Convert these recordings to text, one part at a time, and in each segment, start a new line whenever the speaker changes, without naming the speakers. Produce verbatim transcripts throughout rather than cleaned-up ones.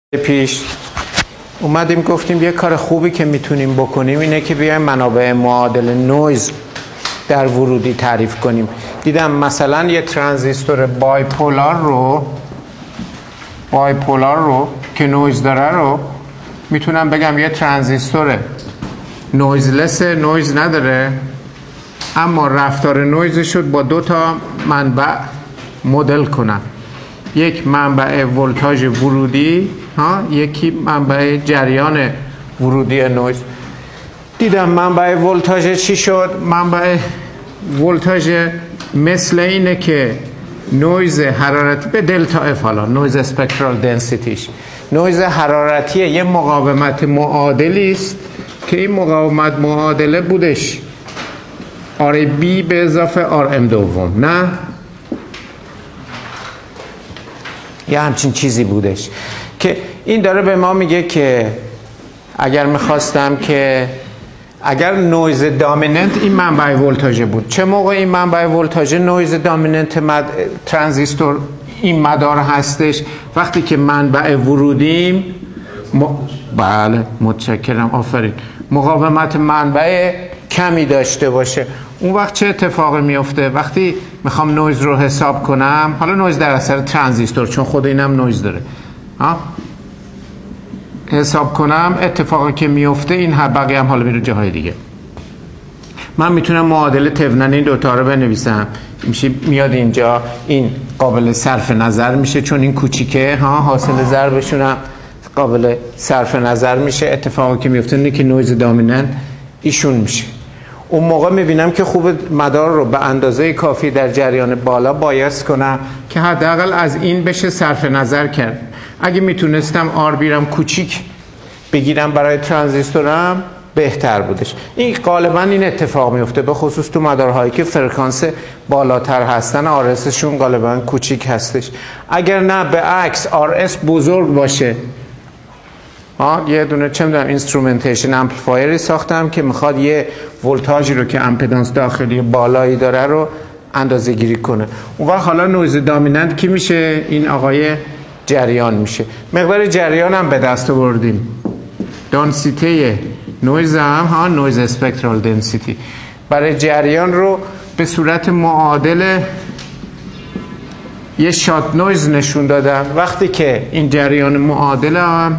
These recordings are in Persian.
پیش اومدیم گفتیم یه کار خوبی که میتونیم بکنیم اینه که بیایم منابع معادل نویز در ورودی تعریف کنیم. دیدم مثلا یه ترانزیستور بایپولار رو بایپولار رو که نویز داره رو میتونم بگم یه ترانزیستور نویزلس، نویز نداره اما رفتار نویزش شد با دو تا منبع مدل کنم. یک منبع ولتاژ ورودی ها، یکی منبع جریان ورودی نویز. دیدم منبع ولتاژ چی شد؟ منبع ولتاژ مثل اینه که نویز حرارتی به دلتا اف، حالا نویز اسپکترال دنسیتیش نویز حرارتی یه مقاومت معادلی است که این مقاومت معادله بودش آر بی به اضافه آر ام دوم، نه یه همچین چیزی بودش که این داره به ما میگه که اگر میخواستم که اگر نویز دامیننت این منبع ولتاژ بود، چه موقع این منبع ولتاژ نویز دامیننت مد... ترانزیستور این مدار هستش؟ وقتی که منبع ورودیم م... بله متشکرم آفرین مقاومت منبع کمی داشته باشه. اون وقت چه اتفاقی میفته؟ وقتی میخوام نویز رو حساب کنم، حالا نویز در اثر ترانزیستور چون خود اینم نویز داره ها، حساب کنم، اتفاقی که میفته این هر بقیه هم حالا میره جاهای دیگه. من میتونم معادله تونن این دوتا رو بنویسم، میشه میاد اینجا، این قابل صرف نظر میشه چون این کوچیکه ها، حاصل ضربشون هم قابل صرف نظر میشه. اتفاقی که میفته اینه که نویز دامیننت ایشون میشه. اون موقع میبینم که خوب مدار رو به اندازه کافی در جریان بالا بایاس کنم که حداقل از این بشه صرف نظر کرد. اگه میتونستم آر بیرم کوچیک بگیرم برای ترانزیستورم بهتر بودش. این غالبا این اتفاق میفته به خصوص تو مدارهایی که فرکانس بالاتر هستن آر اس شون غالبا کوچیک هستش. اگر نه به عکس آر اس بزرگ باشه، ها یه دونه چه میدونم اینسترومنتیشن امپلیفایری ساختم که میخواد یه ولتاژی رو که امپیدنس داخلی بالایی داره رو اندازه گیری کنه. اون وقت حالا نویز دامیننت کی میشه؟ این آقای جریان میشه. مقدار جریان هم به دست آوردیم، دانسیته نویز هم ها، نویز اسپکترال دنسیتی برای جریان رو به صورت معادل یه شات نویز نشون دادم. وقتی که این جریان معادل هم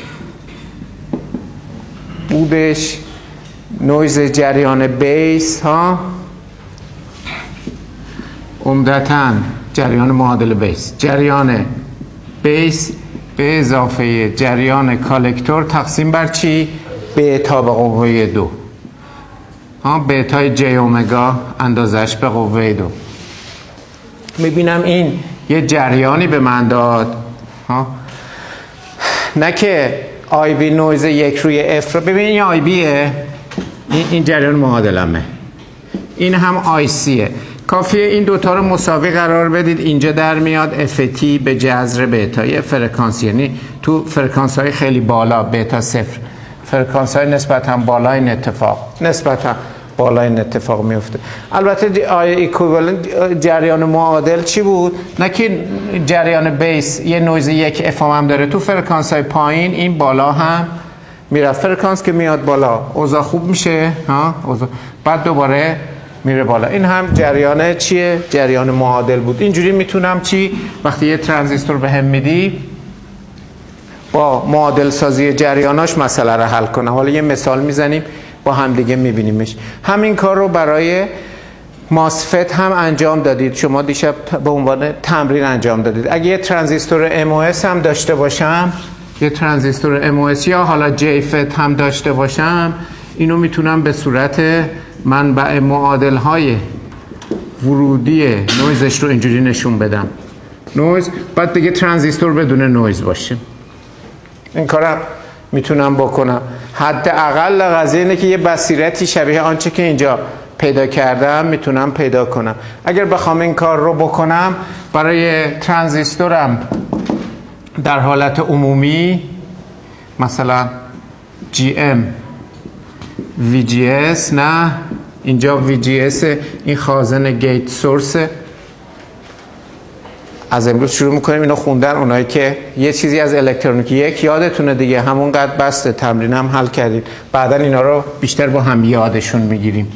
بودش نویز جریان بیس ها، عمدتاً جریان معادل بیس، جریان بیس به اضافه جریان کالکتور تقسیم بر چی؟ بیتا به قوه دو ها، بیتای جی اومگا اندازش به قوه دو. میبینم این یه جریانی به من داد ها، نه که آی بی نویز یک روی اف رو ببین، این آی بیه، این, این جریان معادلمه، این هم آی سیه. کافیه این دوتا رو مساوی قرار بدید، اینجا در میاد اف تی به جذر بیتا، یه فرکانس، یعنی تو فرکانس های خیلی بالا بیتا صفر، فرکانس های نسبتا بالا این اتفاق نسبتا بالا این اتفاق میفته. البته آی ایکویوالنت جریان معادل چی بود؟ نه که جریان بیس یه نویز یک اف هم داره، تو فرکانس های پایین این بالا هم میره، فرکانس که میاد بالا اوضاع خوب میشه ها، اوضاع بعد دوباره میره بالا. این هم جریان چیه؟ جریان معادل بود. اینجوری میتونم چی؟ وقتی یه ترانزیستور به هم میدی با معادل سازی جریاناش مسئله رو حل کنم. حالا یه مثال میزنیم با هم دیگه میبینیمش. همین کار رو برای ماسفت هم انجام دادید شما دیشب به عنوان تمرین انجام دادید. اگه یه ترانزیستور ام او اس هم داشته باشم، یه ترانزیستور ام او اس یا حالا جی فت هم داشته باشم، اینو میتونم به صورت منبع معادل های ورودی نویزش رو اینجوری نشون بدم. نویز بعد دیگه ترانزیستور بدون نویز باشه. این کارم میتونم بکنم. حداقل قضیه اینه که یه بصیرتی شبیه آنچه که اینجا پیدا کردم میتونم پیدا کنم. اگر بخوام این کار رو بکنم برای ترانزیستورم در حالت عمومی، مثلا جی ام وی جی اس، نه اینجا وی جی اس این خازن گیت سورس، از امروز شروع میکنیم اینو خوندن. اونایی که یه چیزی از الکترونیک یک یادتونه دیگه، همونقدر بسته، تمرین هم حل کردید، بعدا اینا رو بیشتر با هم یادشون میگیریم.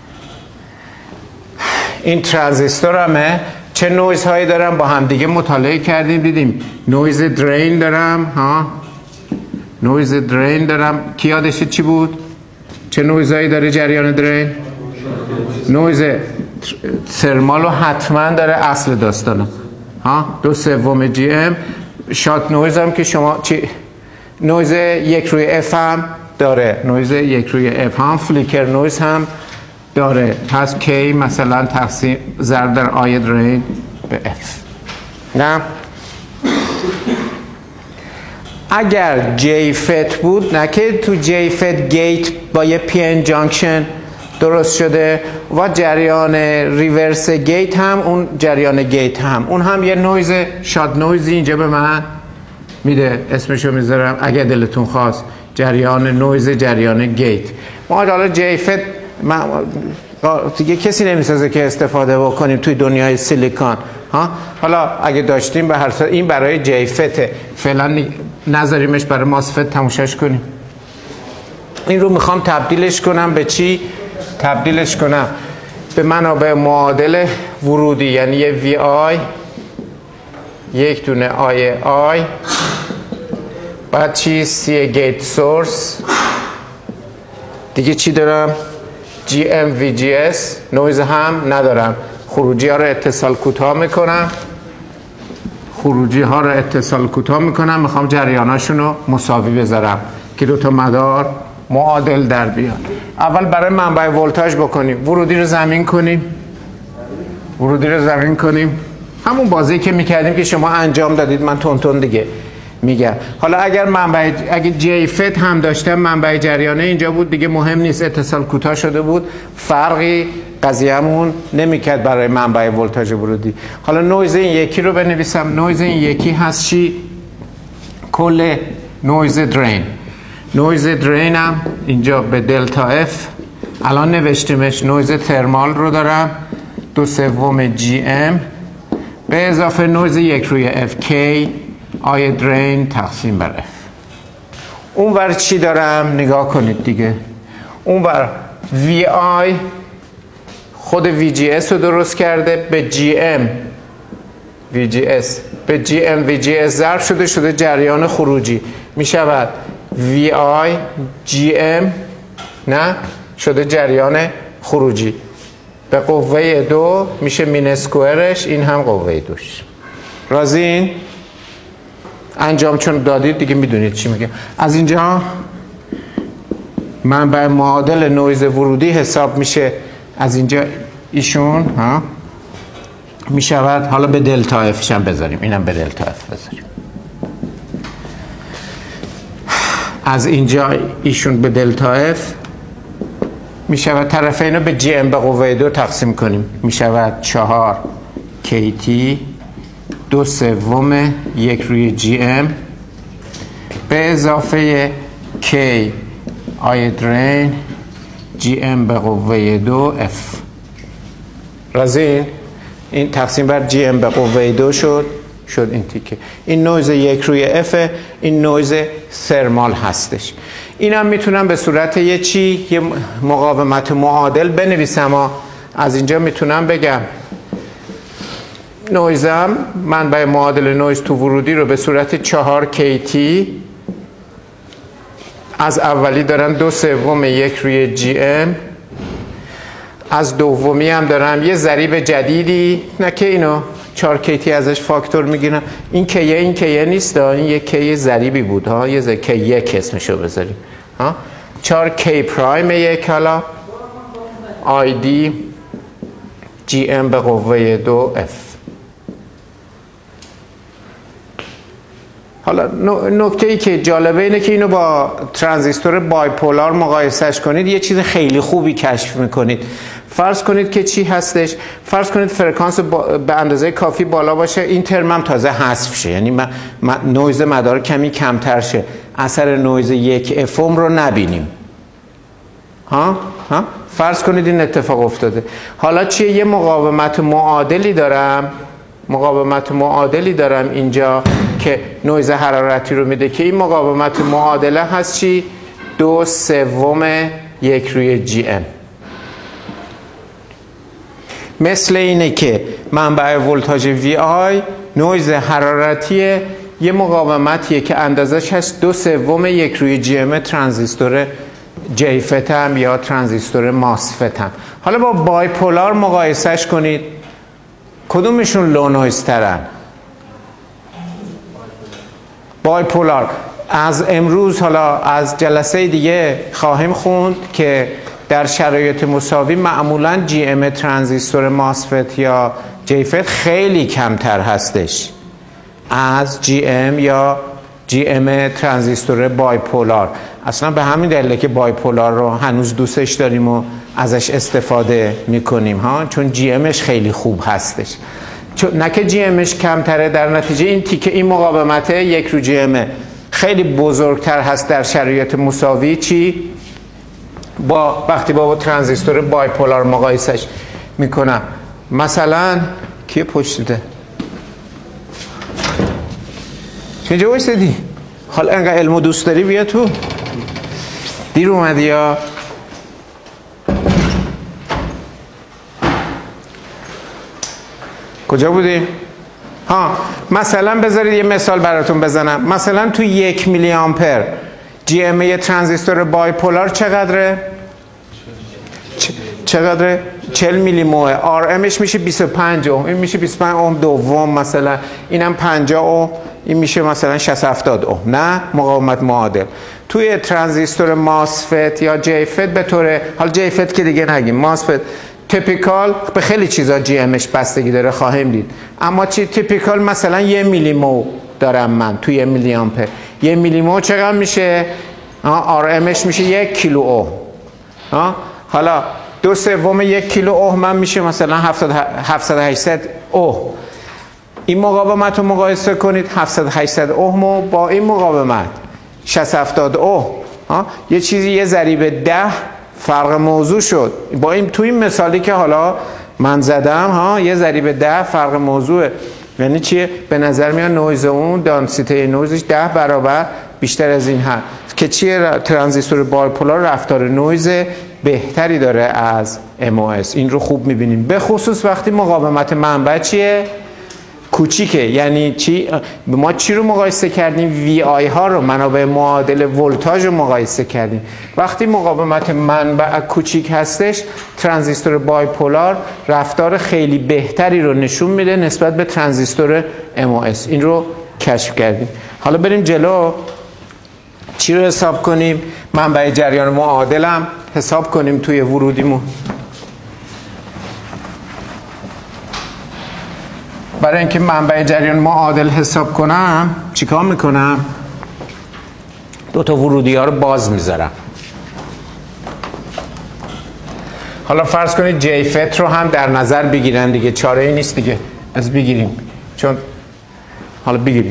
این ترانزیستور همه چه نویز هایی دارم با هم دیگه مطالعه کردیم، دیدیم نویز درین دارم ها، نویز درین دارم. کی یادشه چی بود؟ چه نویز هایی داره جریان درین؟ نویز ترمال رو حتما داره، اصل داستانه ها. دو سوم جی ام. شات نویز هم که شما چی؟ نویز یک روی اف هم داره، نویز یک روی اف هم. فلیکر نویز هم داره، پس K مثلا تقسیم ضرب در آی درین به F. نه اگر J فت بود، نه که تو J فت گیت با یه پی ان جانکشن درست شده و جریان ریورس گیت هم، اون جریان گیت هم اون هم یه نویز شاد نویزی اینجا به من میده، اسمشو میذارم اگه دلتون خواست، جریان نویز جریان گیت. ما حالا J فت دیگه کسی نمیسازه که استفاده بکنیم توی دنیای سیلیکون ها. حالا اگه داشتیم به هر صورت این برای جی فته، فعلا نذاریمش برای ماسفت تموشش کنیم. این رو میخوام تبدیلش کنم به چی؟ تبدیلش کنم به منابع معادل ورودی، یعنی یه وی آی، یک دونه آی آی، بعد چی؟ سی گیت سورس، دیگه چی دارم؟ جی ام وی جی اس، نویز هم ندارم. خروجی ها رو اتصال کوتاه میکنم، خروجی ها رو اتصال کوتاه میکنم، میخوام جریاناشون رو مساوی بذارم که دو تا مدار معادل در بیاد. اول برای منبع ولتاژ بکنیم، ورودی رو زمین کنیم، ورودی رو زمین کنیم، همون بازی که میکردیم که شما انجام دادید، من تون تون دیگه میگم. حالا اگر منبع، اگه جی فت هم داشتم، منبع جریانه اینجا بود دیگه، مهم نیست، اتصال کوتاه شده بود، فرقی قضیه‌مون نمیکرد برای منبع ولتاژ ورودی. حالا نویز این یکی رو بنویسم. نویز این یکی هست چی؟ کل نویز درین. نویز درین هم اینجا به دلتا اف الان نوشتیمش. نویز ترمال رو دارم دو سوم جی ام به اضافه نویز یک روی اف کی آی درین تقسیم بر اف. اون ور چی دارم؟ نگاه کنید دیگه. اون ور وی آی خود وی جی اس رو درست کرده، به جی ام وی جی اس به جی ام وی جی اس ضرب شده، شده جریان خروجی. می شود وی آی جی ام، نه شده جریان خروجی به قوه دو، میشه مین اسکوئرش، این هم قوه دوش. راضین؟ انجام چون دادید دیگه میدونید چی میگه. از اینجا منبع معادل نویز ورودی حساب میشه. از اینجا ایشون ها میشود، حالا به دلتا اف هم بذاریم، اینم به دلتا اف بذاریم. از اینجا ایشون به دلتا اف میشود، طرفین رو به جی ام به قوه دو تقسیم کنیم، میشود چهار کی تی دو سوم یک روی جی ام به اضافه کی آی درین جی ام به قوه دو اف. راضی؟ این تقسیم بر جی ام به قوه دو شد، شد این تیکه. این نویز یک روی اف، این نویز ترمال هستش. اینم میتونم به صورت یه چی، یه مقاومت معادل بنویسم. از اینجا میتونم بگم نویزم، منبع معادل نویز تو ورودی رو به صورت چهار کی تی، از اولی دارم دو سوم یک روی جی ام، از دومی هم دارم یه ضریب جدیدی، نه که اینو چهار کی تی ازش فاکتور میگیرم. این کیه این کیه نیست، این یک کی ضریبی بود ها، یه کی یک اسمشو بذاریم ها. چهار کی پرایم یک، حالا آی دی جی ام به قوه دو اف. حالا نکته ای که جالبه اینه که اینو با ترانزیستور بایپولار مقایسهش کنید، یه چیز خیلی خوبی کشف میکنید. فرض کنید که چی هستش؟ فرض کنید فرکانس به اندازه کافی بالا باشه، این ترم هم تازه حذف شه، یعنی ما نویز مدار کمی کمتر شه، اثر نویز یک افم رو نبینیم. ها ها فرض کنید این اتفاق افتاده. حالا چیه؟ یه مقاومت معادلی دارم مقاومت معادلی دارم اینجا که نویز حرارتی رو میده که این مقاومت معادله هست چی؟ دو سوم یک روی جی ام. مثل اینه که منبع ولتاژ وی آی نویز حرارتی یه مقاومتیه که اندازش هست دو سوم یک روی جی ام ترانزیستور جیفت هم یا ترانزیستور ماسفت هم. حالا با بایپولار مقایسهش کنید، کدومشون لو نویز ترن؟ بایپولار. از امروز حالا از جلسه دیگه خواهیم خوند که در شرایط مساوی معمولا جی ام ترانزیستور ماسفت یا جیفت خیلی کمتر هستش از جی ام یا جی ام ترانزیستور بایپولار. اصلا به همین دلیله که بایپولار رو هنوز دوستش داریم و ازش استفاده میکنیم ها، چون جی امش خیلی خوب هستش. چون نه که جی امش کمتره، در نتیجه این تیکه این مقاومت یک رو جی ام خیلی بزرگتر هست در شرایط مساوی چی؟ با وقتی با ترانزیستور بایپولار مقایسش میکنم. مثلا کی پشت ده؟ چه وایسادی؟ حالا انقدر علمو دوست داری بیا تو. دیر اومدی یا؟ کجا بودی؟ ها مثلا بذارید یه مثال براتون بزنم. مثلا تو یک میلی آمپر جی ام یه ترانزیستور بایپولار چقدره؟ چ... چقدره؟ چهل میلی موه. آر امش میشه بیست و پنج اوم. این میشه بیست و پنج اوم دوم مثلا. اینم پنجاه اوم. این میشه مثلا شصت هفتاد اوم. نه مقاومت معادل. توی ترانزیستور ماسفت یا جیفت به طور، حال جیفت که دیگه نگیم، ماسفت تیپیکال به خیلی چیزا جی امش بستگی داره خواهیم دید. اما چی تیپیکال؟ مثلا یه میلی مو دارم من توی یه میلی آمپر. یه میلی مو چقدر میشه؟ آر امش میشه یک کیلو اوم. حالا دو سوم یک کیلو اوم من میشه مثلا هفتصد هشتصد اوم. این مقاومت رو مقایسه کنید، هفتصد هشتصد اوم با این مقاومت شصت هفتاد اوم. یه چیزی یه ضریب ده فرق موضوع شد. با این تو این مثالی که حالا من زدم ها یه ضریب ده فرق موضوعه. یعنی چیه؟ به نظر میاد نویز اون دانسیته نویزش ده برابر بیشتر از این هست که چیه؟ ترانزیستور بایپولار رفتار نویز بهتری داره از ام او اس. این رو خوب میبینیم به خصوص وقتی مقاومت منبع چیه؟ کوچیکه. یعنی چی؟ ما چی رو مقایسه کردیم؟ وی آی ها رو، منابع معادل ولتاژ رو مقایسه کردیم. وقتی مقاومت منبع کوچیک هستش ترانزیستور بایپولار رفتار خیلی بهتری رو نشون میده نسبت به ترانزیستور ام او اس. این رو کشف کردیم. حالا بریم جلو. چی رو حساب کنیم؟ منبع جریان معادل هم حساب کنیم توی ورودیمون. برای اینکه منبع جریان معادل حساب کنم چیکار میکنم؟ دو تا ورودی ها رو باز میذارم. حالا فرض کنید جیفت رو هم در نظر بگیرن دیگه، چاره ای نیست دیگه، از بگیریم. چون حالا بگیریم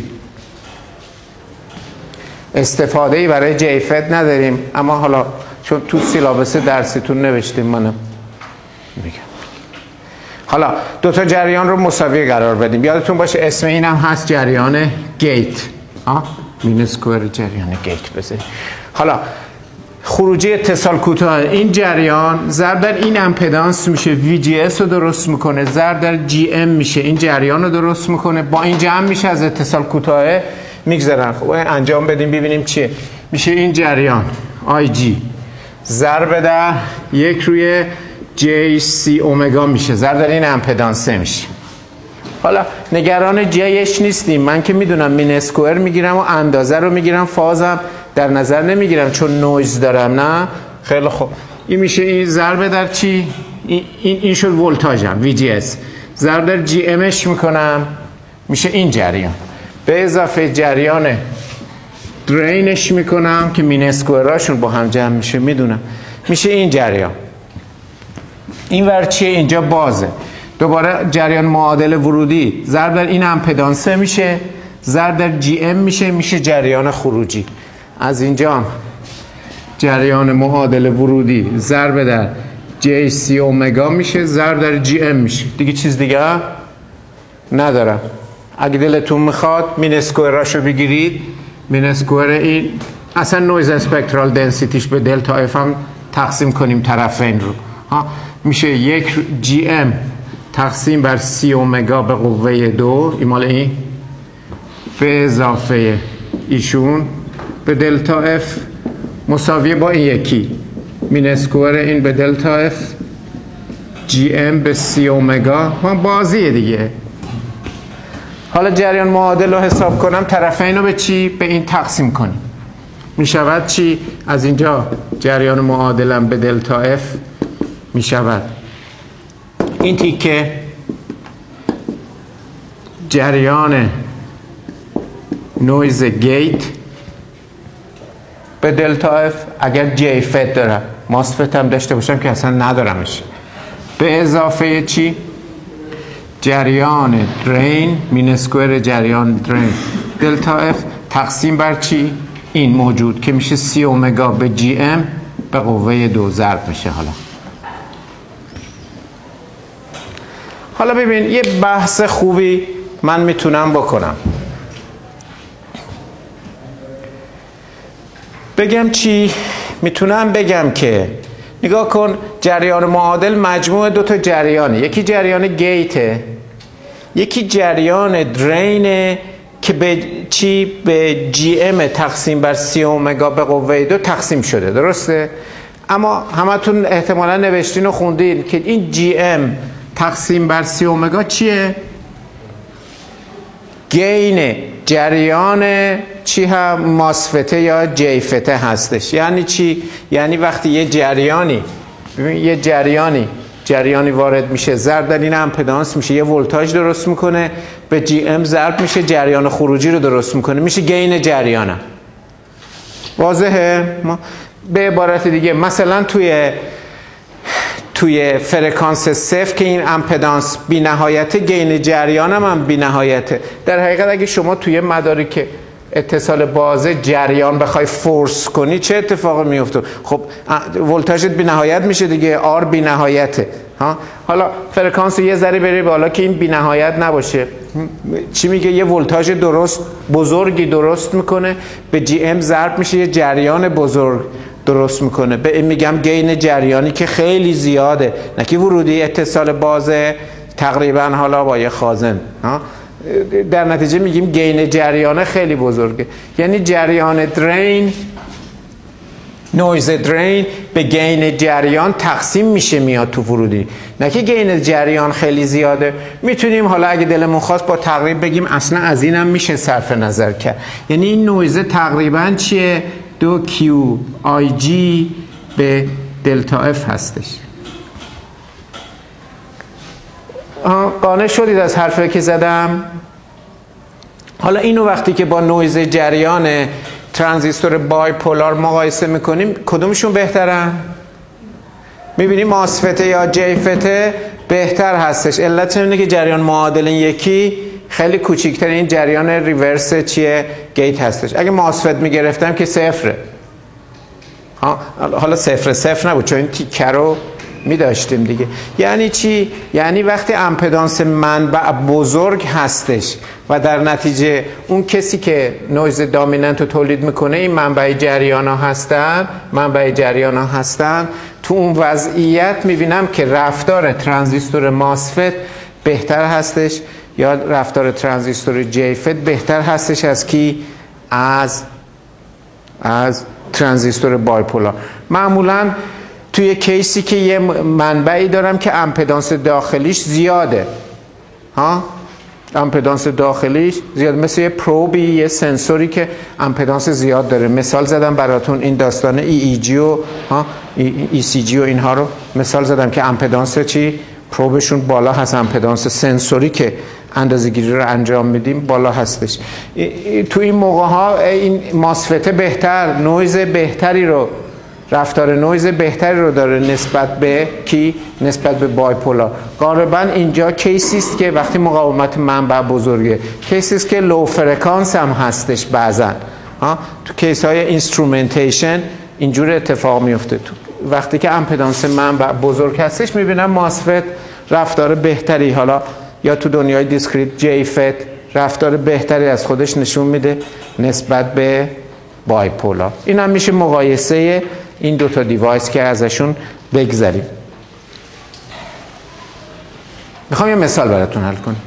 استفاده ای برای جیفت نداریم، اما حالا چون تو سیلابس درسیتون نوشتیم منم میگم. حالا دو تا جریان رو مساوی قرار بدیم. یادتون باشه اسم این هم هست جریان گیت. ها مین اسکوئر جریان گیت بذاریم. حالا خروجی اتصال کوتاه این جریان ضرب در این امپدانس میشه وی جی اس رو درست میکنه، ضرب در جی ام میشه این جریان رو درست میکنه، با این جمع میشه از اتصال کوتاه میگذرن. خب انجام بدیم ببینیم چیه. میشه این جریان آی جی ضرب در یک روی جی سی اومگا میشه، ضرب در این امپدانسه میشه. حالا نگران جیش نیستیم، من که میدونم مین اسکوئر میگیرم و اندازه رو میگیرم، فازم در نظر نمیگیرم چون نویز دارم. نه خیلی خوب. این میشه این ضرب در چی؟ این این شد ولتاژم وی جی اس، ضرب در جی امش میکنم میشه این جریان، به اضافه جریان درینش میکنم که مین اسکوئراشون با هم جمع میشه میدونم، میشه این جریان. این ور چیه؟ اینجا بازه. دوباره جریان معادل ورودی ضرب در این امپدانسه میشه، ضرب در جی ام میشه، میشه جریان خروجی. از اینجا جریان معادل ورودی ضرب در جی سی اومگا میشه، ضرب در جی ام میشه. دیگه چیز دیگه ندارم. اگه دلتون میخواد مین اسکوئراشو بگیرید. مین اسکوئر این اصلا نویز اسپکترال دنسیتیش به دلتا اف هم تقسیم کنیم طرفین رو ها، میشه یک جی ام تقسیم بر سی اومگا به قوه دو ایمال این به اضافه ایشون به دلتا اف مساویه با این یکی مین اسکوئر این به دلتا اف جی ام به سی اومگا. بازیه دیگه. حالا جریان معادل رو حساب کنم، طرفین رو به چی؟ به این تقسیم کنیم. می شود چی؟ از اینجا جریان معادلم به دلتا اف می شود این تیکه جریان نویز گیت به دلتا اف اگر جی فت دارم، ماسفت هم داشته باشم که اصلا ندارمش، به اضافه چی؟ جریان درین مین اسکوئر جریان درین دلتا اف تقسیم بر چی؟ این موجود که میشه سی اومگا به جی ام به قوه دو ضرب میشه. حالا حالا ببین یه بحث خوبی من میتونم بکنم. بگم چی؟ میتونم بگم که نگاه کن، جریان معادل مجموع دو تا جریانه، یکی جریان گیته، یکی جریان درینه که به چی؟ به جی ام تقسیم بر سی اومگا به قوه دو تقسیم شده، درسته؟ اما همتون احتمالا نوشتین و خوندین که این جی ام تقسیم بر سی اومگا چیه؟ گین جریان چی هم ماسفته یا جیفته هستش. یعنی چی؟ یعنی وقتی یه جریانی ببین یه جریانی جریانی وارد میشه، ضرب در این امپدانس میشه، یه ولتاژ درست میکنه، به جی ام ضرب میشه، جریان خروجی رو درست میکنه، میشه گین جریانم. واضحه؟ ما به عبارت دیگه مثلا توی توی فرکانس صفر که این امپدانس بی نهایته، گین جریانم هم بی نهایته. در حقیقت اگه شما توی مدارک اتصال بازه جریان بخوای فورس کنی چه اتفاقی میفته؟ خب ولتاژت بی نهایت میشه دیگه، آر بی نهایته ها. حالا فرکانس یه ذره بری بالا که این بی نهایت نباشه، چی میگه؟ یه ولتاژ درست بزرگی درست میکنه، به جی ام ضرب میشه، یه جریان بزرگ درست میکنه، به این میگم گین جریانی که خیلی زیاده، نه که ورودی اتصال بازه تقریبا حالا با یه خازن ها. در نتیجه میگیم گین جریان خیلی بزرگه. یعنی جریان درین، نویز درین به گین جریان تقسیم میشه میاد تو ورودی، نه که گین جریان خیلی زیاده. میتونیم حالا اگه دلمون خواست با تقریب بگیم اصلا از اینم میشه صرف نظر کرد. یعنی این نویز تقریبا چیه؟ دو کیو آی جی به دلتا اف هستش. قانع شدید از حرفی که زدم؟ حالا اینو وقتی که با نویز جریان ترانزیستور بایپولار مقایسه میکنیم کدومشون بهترن؟ میبینیم ماسفته یا جیفته بهتر هستش. علت اینه که جریان معادل یکی خیلی کوچیکتر، این جریان ریورس چیه؟ گیت هستش. اگه ماسفت میگرفتم که صفره. حالا صفر صفر نبود چون این تیکه رو می داشتیم دیگه. یعنی چی؟ یعنی وقتی امپدانس منبع بزرگ هستش و در نتیجه اون کسی که نویز دامیننت رو تولید میکنه این منبع جریان ها هستن، منبع جریان ها هستن، تو اون وضعیت میبینم که رفتار ترانزیستور ماسفت بهتر هستش یا رفتار ترانزیستور جیفت بهتر هستش از کی؟ از از ترانزیستور بایپولار. معمولا توی کیسی که یه منبعی دارم که امپدانس داخلیش زیاده ها، امپدانس داخلیش زیاد، مثل یه پروبی، یه سنسوری که امپدانس زیاد داره. مثال زدم براتون این داستان ای ای جی و ها ای, ای سی جی و اینها رو مثال زدم که امپدانس چی؟ پروبشون بالا هست، امپدانس سنسوری که اندازه‌گیری رو انجام میدیم بالا هستش. تو این موقع ها این ماسفت بهتر، نویز بهتری رو، رفتار نویز بهتری رو داره نسبت به کی؟ نسبت به بایپولار. غالبا اینجا کیسی است که وقتی مقاومت منبع بزرگه، کیسی است که لو فرکانس هم هستش بعضا ها. تو کیس های اینسترومنتیشن اینجور اتفاق میفته. تو وقتی که امپدانس منبع بزرگ هستش میبینم ماسفت رفتار بهتری. حالا یا تو دنیای دیسکریت جی فت رفتار بهتری از خودش نشون میده نسبت به بایپولار. این هم میشه مقایسه این دوتا دیوایس که ازشون بگذریم. میخوام یه مثال براتون حل کنم.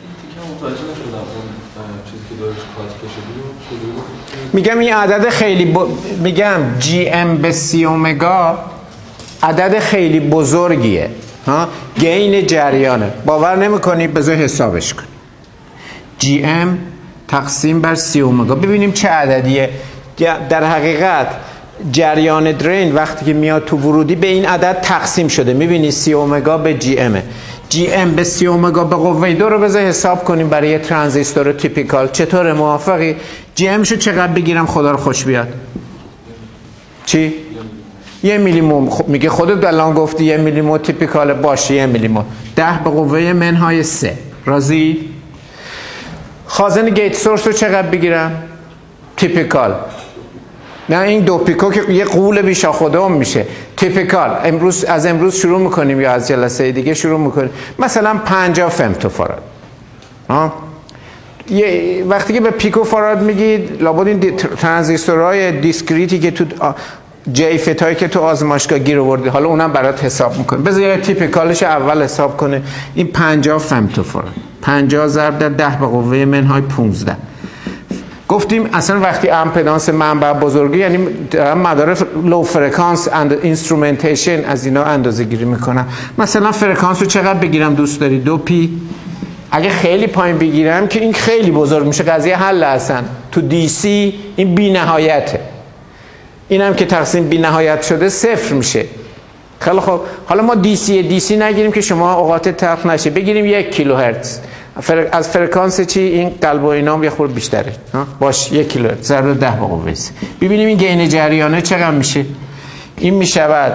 میگم این عدد خیلی ب... میگم جی ام به سی اومگا عدد خیلی بزرگیه ها، گین جریانه. باور نمیکنی؟ بذار حسابش کن. جی ام تقسیم بر سی اومگا ببینیم چه عددیه. در حقیقت جریان درین وقتی که میاد تو ورودی به این عدد تقسیم شده. میبینی سی اومگا به جی امه. جی ام به سی اومگا به قوه دو رو بذار حساب کنیم برای یه ترانزیستور تیپیکال. چطوره؟ موافقی؟ جی ام شو چقدر بگیرم خدا رو خوش بیاد؟ چی؟ یه میلیموم. خب میگه خودت الان گفتی یه میلیموم تیپیکال، باشه یه میلیموم. ده به قوه منهای سه. راضی؟ خازن گیت سورس رو چقدر بگیرم؟ تیپیکال. نه این دو پیکو که یه قول بیشا خودم میشه. تیپیکال. امروز از امروز شروع میکنیم یا از جلسه دیگه شروع میکنیم. مثلا پنجاه femtofaraad. ها؟ یه وقتی که به پیکو فاراد میگید لابد این ترانزیستورهای دیسکریتی که تو جی فت هایی که تو آزمایشگاه گیر آوردی حالا اونم برات حساب میکنه. بذار یه تیپیکالش اول حساب کنه. این پنجاه femtofaraad. پنجاه ضرب در ده به قوه منهای پانزده. گفتیم اصلا وقتی امپدانس منبع بزرگی یعنی مدار لو فرکانس اند اینسترومنتیشن از اینا اندازه گیری میکنم. مثلا فرکانس رو چقدر بگیرم دوست داری؟ دو پی. اگه خیلی پایین بگیرم که این خیلی بزرگ میشه، قضیه حل اصلا. تو دی سی این بی نهایته. اینم که تقسیم بی نهایت شده صفر میشه. خیلی خب حالا ما دی سی دی سی نگیریم که شما اوقات تلخ نشه، بگیریم یک کیلوهرتز. فر... از فرکانس چی این قلب و اینام یه خورده بیشتره ها؟ باش یک کیلوهرتز ضرب ده به قوه سه. ببینیم این گین جریانه چقدر میشه. این میشود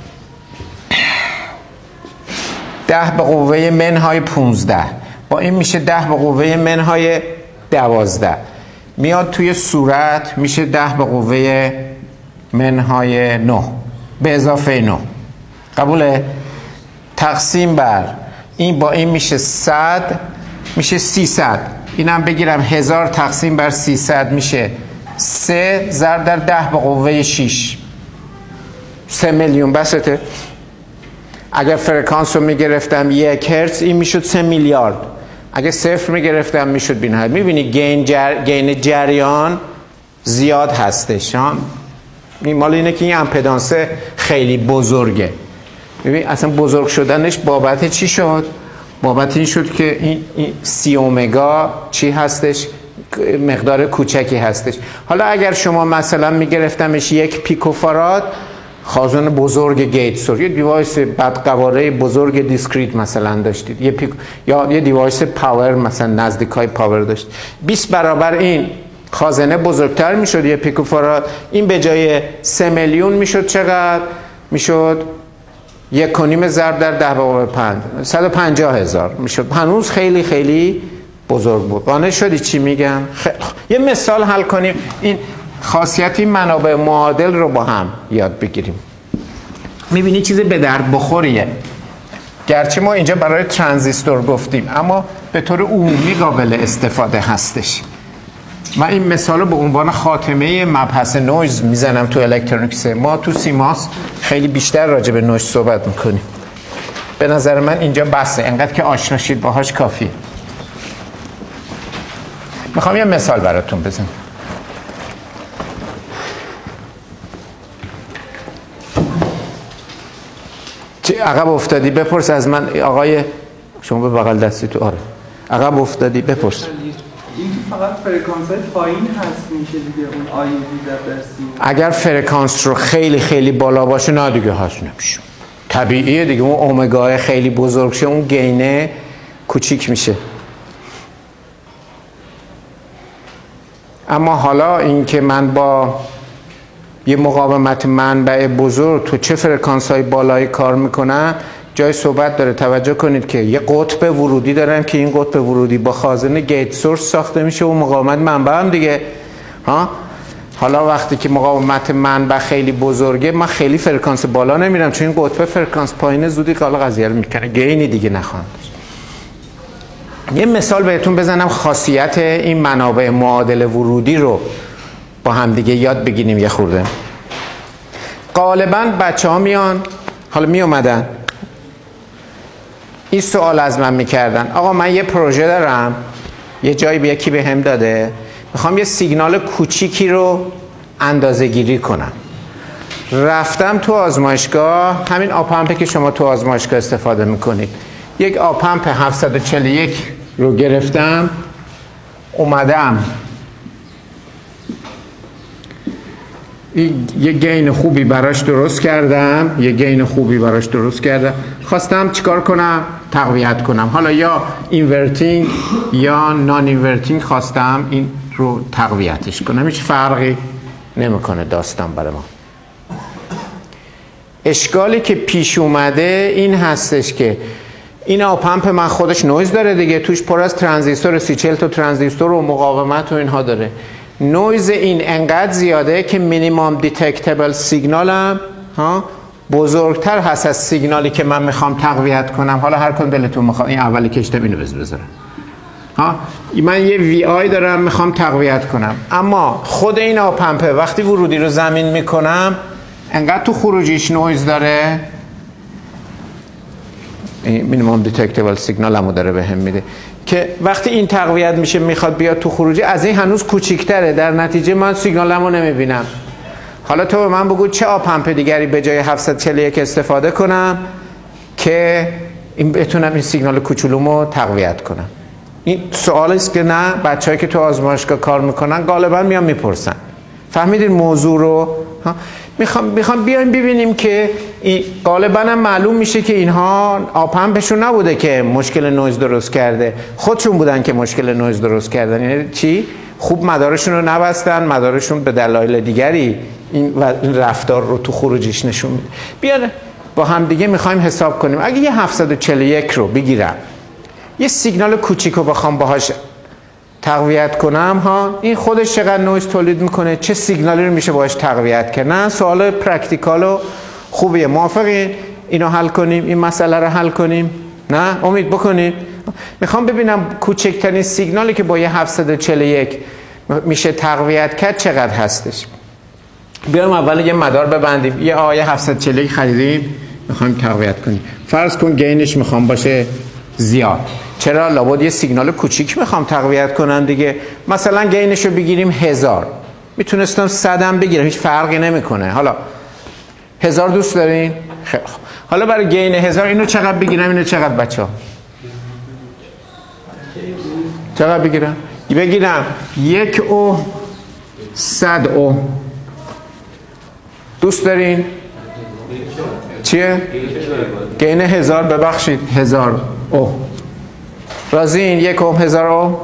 ده به قوه منهای پانزده با این میشه ده به قوه منهای دوازده. میاد توی صورت میشه ده به قوه منهای نه به اضافه نه. قبوله؟ تقسیم بر این با این میشه صد، میشه سیصد. اینم بگیرم هزار تقسیم بر سیصد میشه سه ضرب در ده به قوه شش. سه میلیون بسته. اگر فرکانس رو میگرفتم یک هرتز این میشد سه میلیارد. اگه صفر میگرفتم میشد بینهایت. میبینی گین, جر... گین جریان زیاد هستش. این مال اینه که این امپدانس خیلی بزرگه. ببین اصلا بزرگ شدنش بابت چی شد؟ بابت این شد که این, این سی اومگا چی هستش؟ مقدار کوچکی هستش. حالا اگر شما مثلا میگرفتمش یک پیکوفاراد، خازن بزرگ گیت سورس، یه دیوایس بدقواره بزرگ دیسکریت مثلا داشتید، یه پیک... یا یه دیوایس پاور مثلا نزدیک های پاور داشت، بیست برابر این خازنه بزرگتر میشد یه پیکوفاراد. این به جای سه میلیون میشد چقدر؟ میشد یک و نیم ضرب در ده به قوه پنج، صد و پنجاه هزار میشد. هنوز خیلی خیلی بزرگ بود. قانع شدی چی میگم؟ خیلی. یه مثال حل کنیم این خاصیت این منابع معادل رو با هم یاد بگیریم. میبینی چیز به درد بخوریه، گرچه ما اینجا برای ترانزیستور گفتیم اما به طور عمومی قابل استفاده هستش. من این مثال رو به عنوان خاتمه مبحث نویز میزنم تو الکترونیکس. ما تو سیماس خیلی بیشتر راجع به نویز صحبت میکنیم. به نظر من اینجا بسه، انقدر که آشنا شید باهاش کافیه. میخوام یه مثال براتون بزنم. چه عقب افتادی؟ بپرس از من آقای شما به بغل دستی تو. آره عقب افتادی بپرس.
این فقط فرکانس های پایین هست میشه دیگه اون آی در درسی.
اگر فرکانس رو خیلی خیلی بالا باشه نه دیگه هست نمیشه. طبیعیه دیگه. اون اومگا خیلی بزرگ شه اون گینه کوچیک میشه. اما حالا این که من با یه مقاومت منبع بزرگ تو چه فرکانس های بالایی کار میکنم جای صحبت داره. توجه کنید که یه قطب ورودی دارم که این قطب ورودی با خازن گیت سورس ساخته میشه و مقاومت منبع هم دیگه ها. حالا وقتی که مقاومت منبع خیلی بزرگه من خیلی فرکانس بالا نمیرم چون این قطب فرکانس پایینه زودی حالا قضیه رو میکنه گینی دیگه نخواهند. یه مثال بهتون بزنم خاصیت این منابع معادل ورودی رو با هم دیگه یاد بگیریم یه خورده. غالباً بچه ها میان، حالا می اومدن این سوال از من میکردن: آقا من یه پروژه دارم، یه جایی به یکی به هم داده، میخوام یه سیگنال کوچیکی رو اندازه گیری کنم. رفتم تو آزمایشگاه، همین آپامپی که شما تو آزمایشگاه استفاده میکنید، یک آپامپ هفتصد و چهل و یک رو گرفتم، اومدم یه گین خوبی براش درست کردم یه گین خوبی براش درست کردم خواستم چیکار کنم؟ تقویت کنم. حالا یا اینورتینگ یا نان اینورتینگ خواستم این رو تقویتش کنم. هیچ فرقی نمیکنه داستان برای ما. اشکالی که پیش اومده این هستش که این آپامپ من خودش نویز داره دیگه، توش پر از ترانزیستور، سی چهل تا ترانزیستور و مقاومت و اینها داره. نویز این انقدر زیاده که مینیمم دیتکتبل سیگنالم ها بزرگتر هست از سیگنالی که من میخوام تقویت کنم. حالا هر کدوم دلتون میخواد این اولی کشته اینو بذارم ها. من یه وی آی دارم میخوام تقویت کنم، اما خود این آپامپ وقتی ورودی رو زمین میکنم انقدر تو خروجیش نویز داره، مینیمم دیتکتبل سیگنال همو داره به هم میده که وقتی این تقویت میشه میخواد بیاد تو خروجی، از این هنوز کوچیکتره، در نتیجه من سیگنالمو نمیبینم. حالا تو به من بگو چه آپامپ دیگری به جای هفتصد و چهل و یک استفاده کنم که این بتونم این سیگنال کوچولومو تقویت کنم؟ این سوالی است که نه بچه‌ای که تو آزمایشگاه کار میکنن غالبا میان میپرسن. فهمیدین موضوع رو؟ میخوام میخوام بیایم ببینیم که غالبا هم معلوم میشه که اینها آپامپشون نبوده که مشکل نویز درست کرده، خودشون بودن که مشکل نویز درست کردن. یعنی چی؟ خوب مدارشون رو نبستن، مدارشون به دلایل دیگری این, این رفتار رو تو خروجیش نشون میده. بیاره با هم دیگه میخوایم حساب کنیم. اگه یه هفتصد و چهل و یک رو بگیرم، یه سیگنال کوچیک رو بخوام باهاش تقویت کنم ها، این خودش چقدر نویز تولید میکنه، چه سیگنالی رو میشه باهاش تقویت کرد؟ نه سوال پرکتیکال و خوبیه. موافقین اینو حل کنیم، این مسئله رو حل کنیم؟ نه امید بکنیم. میخوام ببینم کوچکترین سیگنالی که با یه هفتصد و چهل و یک میشه تقویت کرد چقدر هستش. بیارم اول یه مدار ببندیم. یه آیه هفتصد و چهل و یک خریدیم میخوایم تقویت کنیم. فرض کن گینش میخوام باشه زیاد. چرا؟ لابد یه سیگنال کوچیک میخوام تقویت کنم دیگه. مثلا گینش رو بگیریم هزار، میتونستم صدم بگیرم، هیچ فرقی نمیکنه. حالا هزار دوست دارین؟ خیلی خوب. حالا برای گین هزار اینو چقدر بگیرم؟ اینو چقدر بچه ها؟ چقدر بگیرم؟ بگیرم یک او صد او. دوست دارین؟ چیه؟ گین هزار، ببخشید هزار او. راضیین؟ یک اوم هزار او؟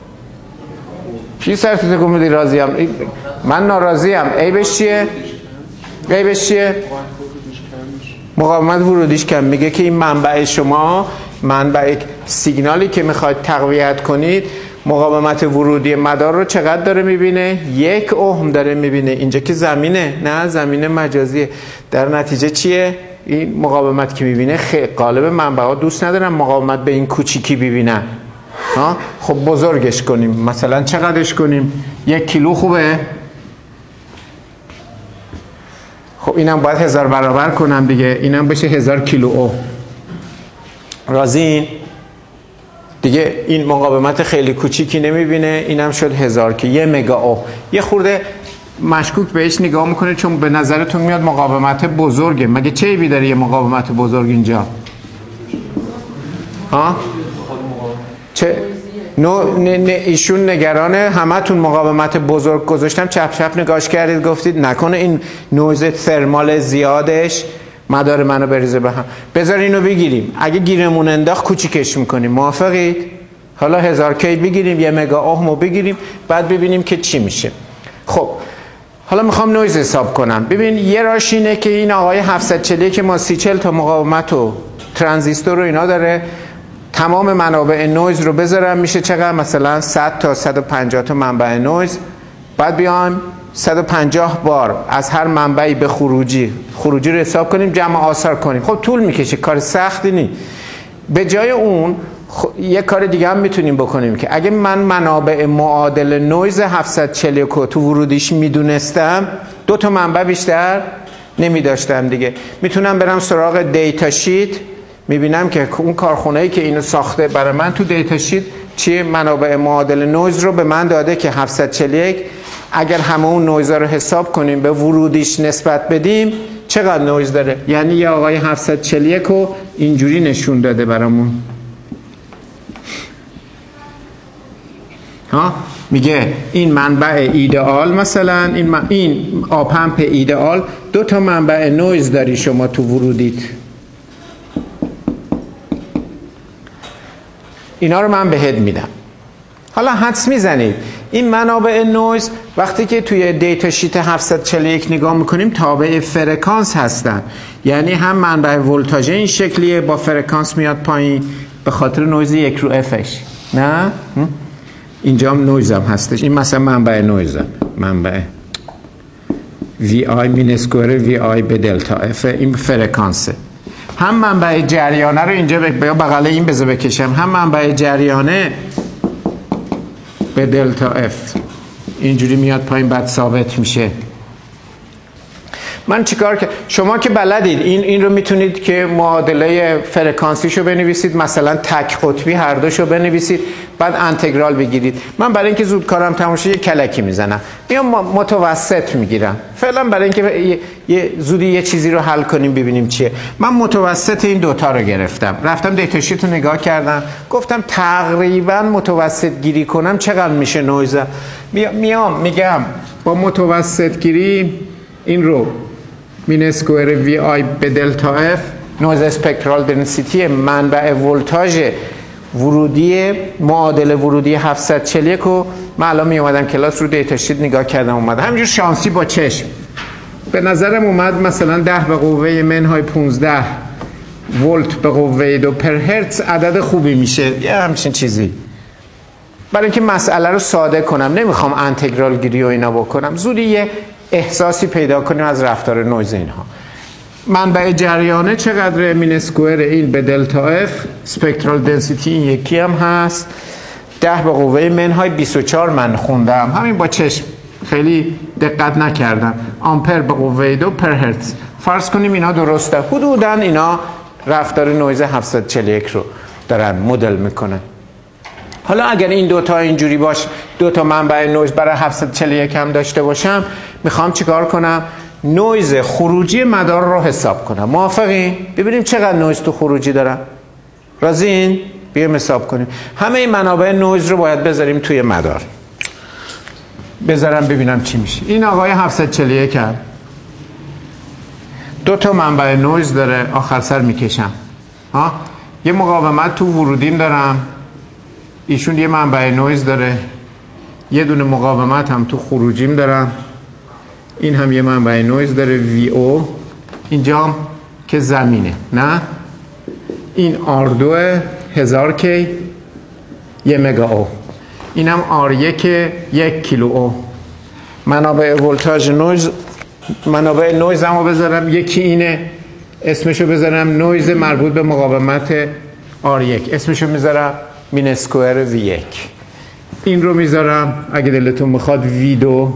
چی سرت تکون میدی راضیم؟ من ناراضیم. عیبش چیه؟ عیبش چیه؟ مقاومت ورودیش کم. میگه که این منبع شما، منبع سیگنالی که میخواید تقویت کنید، مقاومت ورودی مدار رو چقدر داره میبینه؟ یک اوم داره میبینه. اینجا که زمینه، نه زمینه مجازیه. در نتیجه چیه؟ این مقاومت که میبینه خیلی غالب منبع ها دوست ندارن مقاومت به این کوچیکی ببینن. ها خب بزرگش کنیم. مثلا چقدرش کنیم؟ یک کیلو خوبه؟ خب اینم باید هزار برابر کنم دیگه، اینم بشه هزار کیلو او. راضین؟ دیگه این مقاومت خیلی کوچیکی نمیبینه، اینم شد هزار که یه مگا او. یه خورده مشکوک بهش نگاه میکنه چون به نظرتون میاد مقاومت بزرگه. مگه چه عیبی داره یه مقاومت بزرگ اینجا؟ ها؟ چه؟ نو ن ن ایشون نگرانه همتون مقاومت بزرگ گذاشتم، چپ چپ نگاش کردید گفتید نکنه این نویز ترمال زیادش مدار منو بریزه به هم. بذار اینو بگیریم، اگه گیرمون انداخت کوچیکش میکنیم. موافقید؟ حالا هزار کی بگیریم، یه مگا اومو بگیریم، بعد ببینیم که چی میشه. خب حالا میخوام نویز حساب کنم. ببین یه راش اینه که این آقای هفتصد و چهل و یک که ما سی چهل تا مقاومت و ترانزیستور رو اینا داره، تمام منابع نویز رو بذارم میشه چقدر؟ مثلا صد تا صد و پنجاه تا منبع نویز. بعد بیایم صد و پنجاه بار از هر منبعی به خروجی خروجی رو حساب کنیم، جمع آثار کنیم. خب طول میکشه، کار سختی نیست. به جای اون خب یه کار دیگه هم میتونیم بکنیم که اگه من منابع معادل نویز هفتصد و چهل و یک تو ورودیش میدونستم، دو تا منبع بیشتر نمیداشتم دیگه. میتونم برم سراغ دیتا شیت، میبینم که اون کارخونه‌ای که اینو ساخته برای من تو دیتا شیت چیه، منابع معادل نویز رو به من داده که هفتصد و چهل و یک اگر همه اون نویزها رو حساب کنیم به ورودیش نسبت بدیم چقدر نویز داره. یعنی یه آقای هفتصد و چهل و یک رو اینجوری نشون داده برامون. ها میگه این منبع ایدئال، مثلا این من این آپمپ ایدئال دو تا منبع نویز داری شما تو ورودیت. اینا رو من بهت میدم. حالا حدس میزنید این منابع نویز وقتی که توی دیتا شیت هفتصد و چهل و یک نگاه میکنیم تابع فرکانس هستن. یعنی هم منبع ولتاژ این شکلیه با فرکانس میاد پایین به خاطر نویز یک رو افش. نه اینجا هم نویز هم هستش. این مثلا منبع نویزم، منبع وی آی مین اسکوئر وی آی به دلتا اف، این فرکانسه. هم منبع جریانه رو اینجا به بغل این بذار بکشم، هم منبع جریانه به دلتا اف اینجوری میاد پایین بعد ثابت میشه. من چیکار که شما که بلدید این این رو میتونید که معادله فرکانسیشو بنویسید، مثلا تک قطبی هر دوشو بنویسید بعد انتگرال بگیرید. من برای اینکه زود کارم تموم شه یه کلکی میزنم، میام متوسط میگیرم فعلا برای اینکه یه،, یه زودی یه چیزی رو حل کنیم ببینیم چیه. من متوسط این دوتا رو گرفتم، رفتم دیتا شیت رو نگاه کردم، گفتم تقریبا متوسط گیری کنم چقدر میشه نویزم. میام میگم با متوسط گیری این رو مین اسکوئر وی آی به دلتا اف نویز اسپکترال دنسیتی منبع ولتاژ ورودی معادل ورودی هفتصد و چهل و یک رو من الان می اومدم کلاس رو دیتا شیت نگاه کردم اومدم همینجور شانسی با چشم به نظرم اومد مثلا ده به قوه منهای پونزده ولت به قوه دو پر هرتز عدد خوبی میشه، یه همچین چیزی. برای اینکه مسئله رو ساده کنم نمیخوام انتگرال گیری و اینا بکنم، زودی یه احساسی پیدا کنیم از رفتار نویز اینها. منبع جریانه چقدره؟ مین اسکوئر این به دلتا اف، اسپکترال دنسیتی این یکی هم هست ده به قوه منهای بیست و چهار من خوندم همین با چشم خیلی دقت نکردم. آمپر به قوه دو پر هرتز. فرض کنیم اینا درسته، حدوداً اینا رفتار نویز هفتصد و چهل و یک رو دارن مدل میکنن. حالا اگر این دوتا اینجوری باش، دوتا منبع نویز برای هفتصد و چهل و یک هم داشته باشم، میخوام چیکار کنم؟ نویز خروجی مدار رو حساب کنم. موافقین؟ ببینیم چقدر نویز تو خروجی دارم. راضین؟ بیایم حساب کنیم. همه این منابع نویز رو باید بذاریم توی مدار. بذارم ببینم چی میشه. این آقای هفتصد و چهل و یک هم دو تا منبع نویز داره، آخر سر میکشم. ها؟ یه مقاومت تو ورودیم دارم، ایشون یه منبع نویز داره، یه دونه مقاومت هم تو خروجیم دارم، این هم یه منبع نویز داره وی او، اینجا که زمینه، نه این آر دو هزار کی یه مگا او، اینم آر یک یک کیلو او. منابع ولتاژ نویز، منابع نویز هم رو بذارم، یکی اینه اسمشو بذارم نویز مربوط به مقاومت آر یک، اسمشو میذارم مین اسکوئر وی یک. این رو میذارم اگه دلتون میخواد وی دو.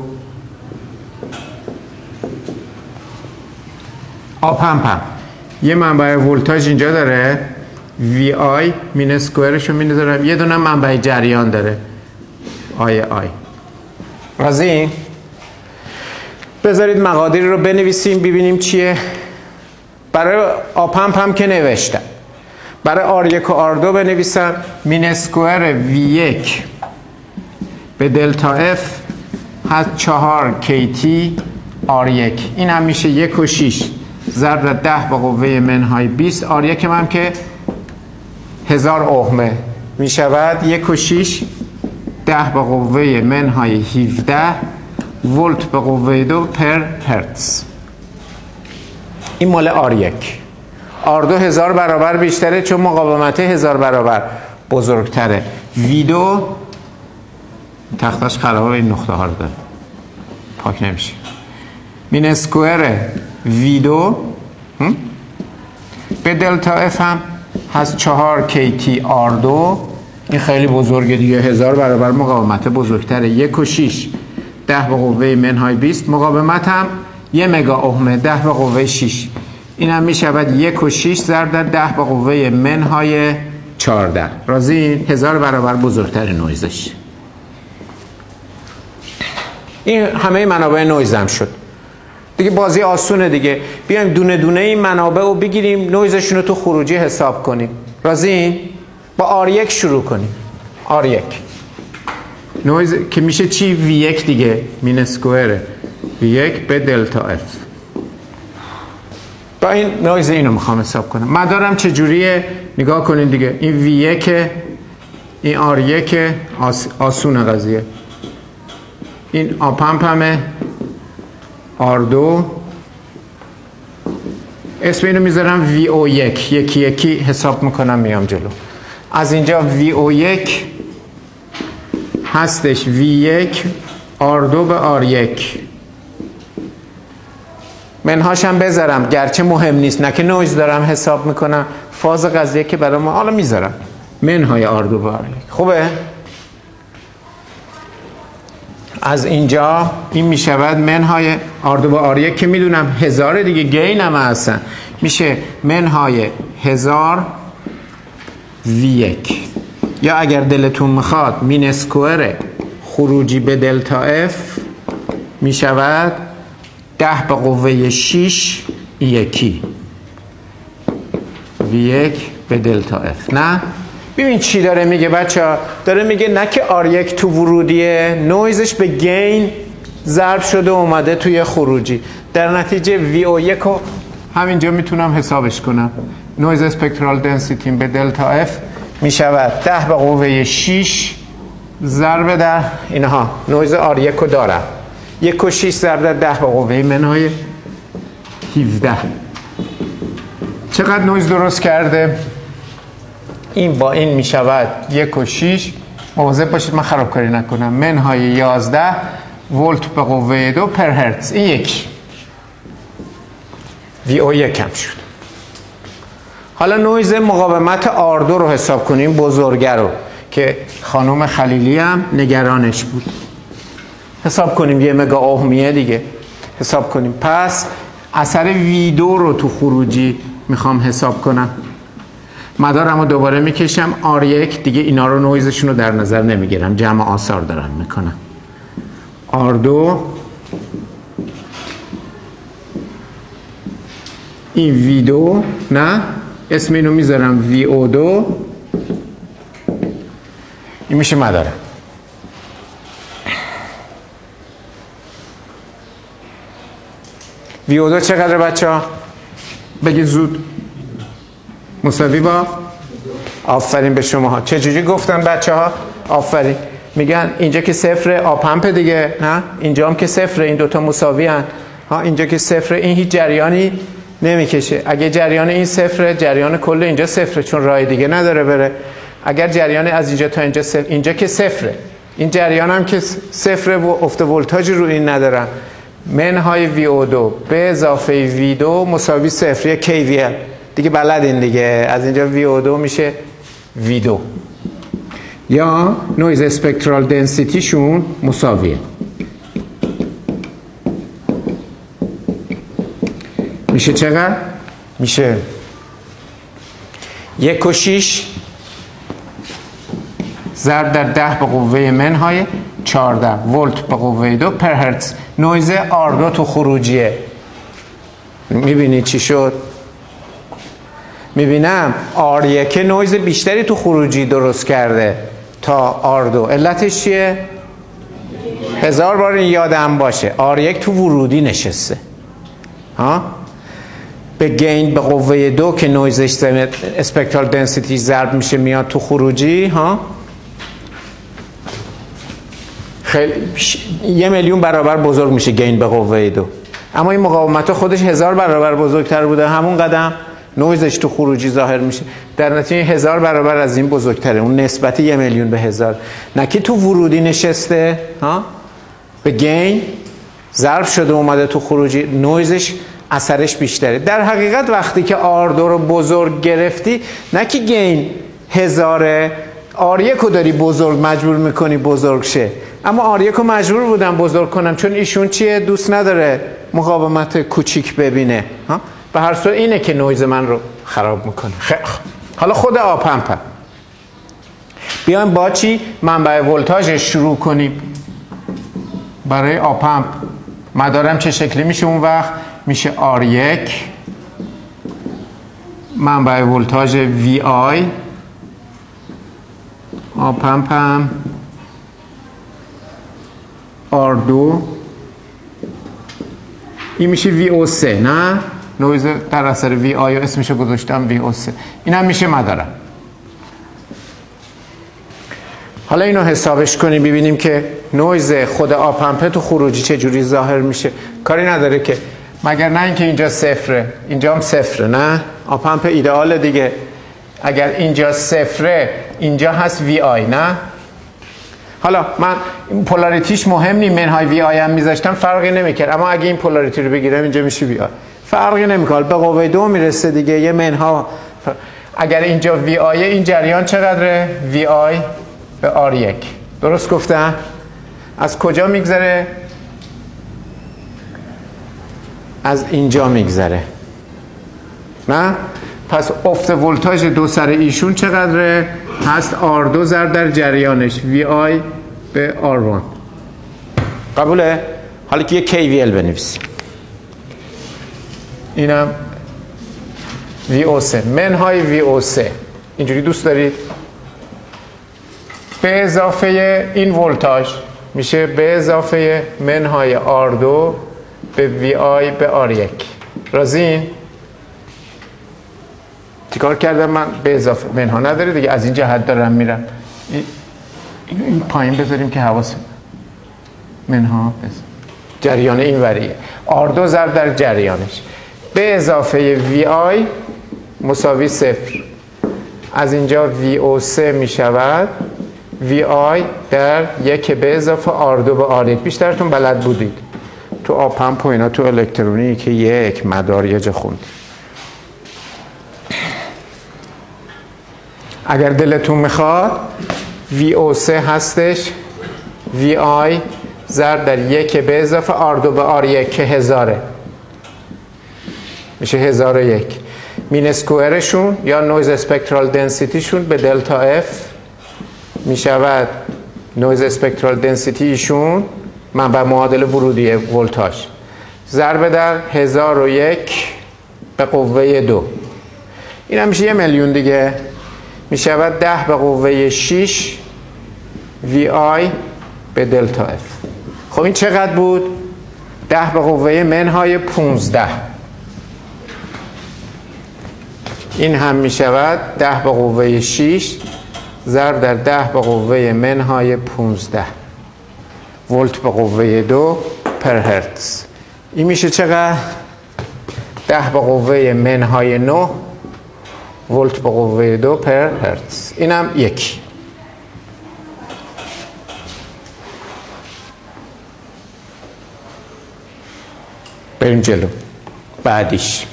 آپمپم یه منبع ولتاژ اینجا داره وی آی، مین اسکوئرشو میذارم، یه دونه منبع جریان داره آی آی. راضی؟ بذارید مقادیر رو بنویسیم ببینیم چیه. برای آپمپ هم که نوشتم، برای آر یک و آر دو بنویسم مین اسکوئر وی یک به دلتا اف هست چهار کی تی آر یک، این هم میشه یک و شیش ضرب ده به قوه منهای بیست. آر یک هم که هزار اوهمه میشود یک و شیش ده به قوه منهای هفده ولت به قوه دو پر هرتز. این مال آر یک. آر دو هزار برابر بیشتره چون مقاومت هزار برابر بزرگتره. وی دو تختش خرابه، این نقطه ها رو داره پاک نمیشه. مین اسکوئر وی دو به دلتا اف هم پس چهار کی تی آر دو، این خیلی بزرگه دیگه، هزار برابر مقاومت بزرگتره. یک و شیش ده به قوه منهای بیست، مقاومت هم یه مگا اومه ده به قوه شیش، این هم می شود یک و شیش ضرب در ده به قوه منهای چهارده. راضی؟ هزار برابر بزرگتر نویزش. این همه منابع نویزم شد دیگه، بازی آسونه دیگه. بیایم دونه دونه این منابع رو بگیریم، نویزشون رو تو خروجی حساب کنیم. راضی؟ با آر یک شروع کنیم. آر یک نویز که میشه چی؟ وی یک دیگه، مین اسکوئر وی یک به دلتا اف. با این نویز اینو میخوام حساب کنم. مدارم چجوریه؟ نگاه کنین دیگه، این وی یک، این آر یک، آس، آسونه قضیه. این آپمپ همه آر دو، اسم اینو میذارم وی او یک، یکی یکی حساب میکنم میام جلو. از اینجا وی او یک هستش وی یک آر دو به آر یک، منهاشم بذارم گرچه مهم نیست، نه که نویز دارم حساب میکنم، فاز قضیه که برای ما حالا میذارم منهای آر دو به آر یک. خوبه؟ از اینجا این میشود منهای آر دو به آر یک که میدونم هزار دیگه، گین هم هستن، میشه منهای هزار وی یک، یا اگر دلتون میخواد مین اسکوئر خروجی به دلتا اف میشود ده به قوه شیش یکی وی یک به دلتا اف. نه؟ ببین چی داره میگه بچه ها؟ داره میگه نه که آر یک تو ورودیه، نویزش به گین ضرب شده اومده توی خروجی، در نتیجه وی او یک رو همینجا میتونم حسابش کنم. نویز اسپکترال دنسیتی به دلتا اف میشود ده به قوه شیش ضرب در اینها، نویز آر یک رو دارم، یک و شیش ضرب در ده به قوه منهای هفده. چقدر نویز درست کرده؟ این با این میشود یک و شیش، مواظب باشید من خرابکاری نکنم، منهای یازده ولت به قوه دو پر هرتز. این یک وی او یک هم شد. حالا نویز مقاومت آر دو رو حساب کنیم، بزرگه رو که خانم خلیلی هم نگرانش بود. حساب کنیم یه مگا اوهمیه دیگه، حساب کنیم. پس اثر وی دو رو تو خروجی میخوام حساب کنم. مدارم رو دوباره میکشم آر یک دیگه، اینا رو نویزشون رو در نظر نمیگیرم، جمع آثار دارم میکنم. آر دو این وی دو، نه اسم اینو میذارم وی او دو، این میشه مدارم. وی او دو چقدر بچه ها؟ بگید زود. مساوی با؟ آفرین به شما ها. چجوری گفتن بچه ها؟ آفرین. میگن اینجا که صفر آپمپ دیگه، ها؟ اینجا هم که صفر، این دوتا مساوی هن. ها اینجا که صفر، این هیچ جریانی نمیکشه. اگه جریان این صفر، جریان کل اینجا صفره، چون راه دیگه نداره بره. اگر جریان از اینجا تا اینجا صفر، اینجا که صفره، این جریان هم که صفره و افت ولتاژی رو این ندارن. منهای وی او دو به اضافه وی دو مساوی صفر، یا کی وی ال دیگه بلدین دیگه، از اینجا وی او دو میشه وی دو، یا نویز اسپکترال دنسیتی شون مساویه، میشه چقدر؟ میشه یک و شیش ضرب در ده به قوه منهای چهارده ولت به قوه دو پر هرتز. نویز آر دو تو خروجیه. میبینید چی شد؟ میبینم آر یک نویز بیشتری تو خروجی درست کرده تا آر دو. علتش چیه؟ هزار بار این یادم باشه، آر یک تو ورودی نشسته، ها؟ به گین به قوه دو که نویزش اسپکترال دنسیتی ضرب میشه میاد تو خروجی، ها؟ خیلی یه میلیون برابر بزرگ میشه گین به قوه دو، اما این مقاومت خودش هزار برابر بزرگتر بوده، همون قدم نویزش تو خروجی ظاهر میشه، در نتیجه هزار برابر از این بزرگتره، اون نسبت یه میلیون به هزار، نه که تو ورودی نشسته، ها؟ به گین ضرب شده اومده تو خروجی، نویزش اثرش بیشتره. در حقیقت وقتی که آر دو رو بزرگ گرفتی، نه که گین هزاره، آر یک رو داری بزرگ مجبور میکنی بزرگ شه. اما آر یک رو مجبور بودم بزرگ کنم چون ایشون چیه؟ دوست نداره مقاومت کوچیک ببینه. ها؟ به هر صورت اینه که نویز من رو خراب میکنه. خیلی حالا خود آپ امپ بیایم با چی؟ منبع ولتاژ شروع کنیم. برای آپ امپ مدارم چه شکلی میشه اون وقت؟ میشه آر یک منبع ولتاژ وی آی، آپ امپ هم آر دو، این میشه وی او سه. نه نویز در اثر وی آی اسمشو گذاشتم وی او سه. این هم میشه مدارم. حالا اینو حسابش کنیم ببینیم که نویز خود آپ امپ تو خروجی چه جوری ظاهر میشه. کاری نداره که، مگر نه اینکه اینجا صفره اینجا هم صفره. نه آپ امپ ایدئال دیگه. اگر اینجا صفره اینجا هست وی آی. نه حالا من پولاریتیش مهم نیم، منهای وی آی هم میذاشتم فرقی نمیکرد، اما اگه این پولاریتی رو بگیرم اینجا میشه وی آی، فرقی نمیکنه، به قوه دو میرسه دیگه. یه منها فرق. اگر اینجا وی آی، این جریان چقدره؟ وی آی به آر یک. درست گفتم؟ از کجا میگذره؟ از اینجا میگذره. نه؟ پس افت ولتاژ دو سر ایشون چقدره؟ هست آر دو ضرب در جریانش وی آی به آر یک. قبوله؟ حالا که یه کی وی ال بنویسیم. اینم وی او سه منهای وی او سه. اینجوری دوست دارید؟ به اضافه این ولتاژ میشه به اضافه منهای آر دو به وی آی به آر یک. راضین؟ چیکار کردم من؟ به اضافه منها نداره دیگه، از این جهت دارم میرم. این این پایین بذاریم که حواس منها بذاریم. جریان این وریه آر دو ضرب در جریانش به اضافه وی آی مساوی صفر. از اینجا وی او سه می شود وی آی در یک به اضافه آر دو به آر یک. بیشترتون بلد بودید تو آپ امپ و اینا، تو الکترونیک که یک مدار یه جا خوند. اگر دلتون میخواد وی او سه هستش وی آی ضرب در یک به اضافه آر دو به آر یک که هزاره، میشه هزار و یک. مین اسکوئرشون یا نویز اسپکترال دنسیتیشون به دلتا اف میشود نویز اسپکترال دنسیتی ایشون منبع معادل ورودی ولتاژ ضرب در هزار و یک به قوه دو. این هم میشه یه میلیون دیگه. میشود ده به قوه شش وی آی به دلتا اف. خب این چقدر بود؟ ده به قوه منهای پونزده. این هم میشود ده به قوه شش ضرب در ده به قوه منهای پونزده ولت به قوه دو پر هرتز. این میشه چقدر؟ ده به قوه منهای نه ولت به قوه دو پر هرتز. اینم یک. بریم جلو. بعدیش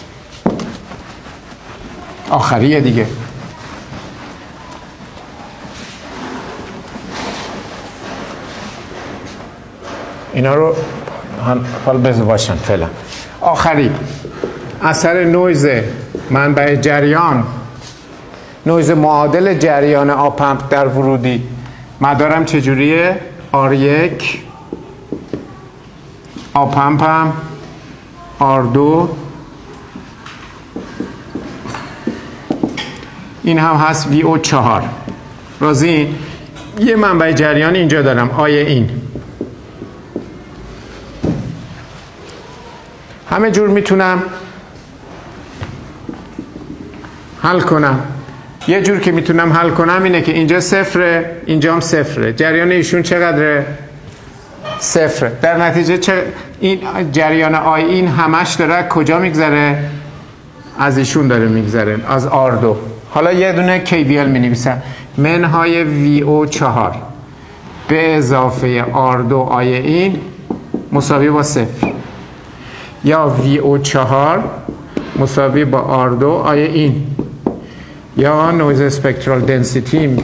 آخریه دیگه. اینا رو حال بذار باشن فعلا. آخری اثر نویز منبع جریان، نویز معادل جریان آپ امپ در ورودی. مدارم چجوریه؟ آر یک آپ امپ هم آر دو، این هم هست وی او چهار. راضی؟ یه منبع جریان اینجا دارم آیه این. همه جور میتونم حل کنم. یه جور که میتونم حل کنم اینه که اینجا صفره اینجا هم صفره. جریان ایشون چقدره؟ صفره. در نتیجه چه این جریان آی این همش داره کجا میگذره؟ از ایشون داره میگذره، از آر دو. حالا یه دونه کی وی ال می نویسم منهای وی او چهار به اضافه آر دو آی این مساوی با صفر. یا وی او چهار مساوی با آر دو، آیا این یا نویز اسپکترال دنسیتی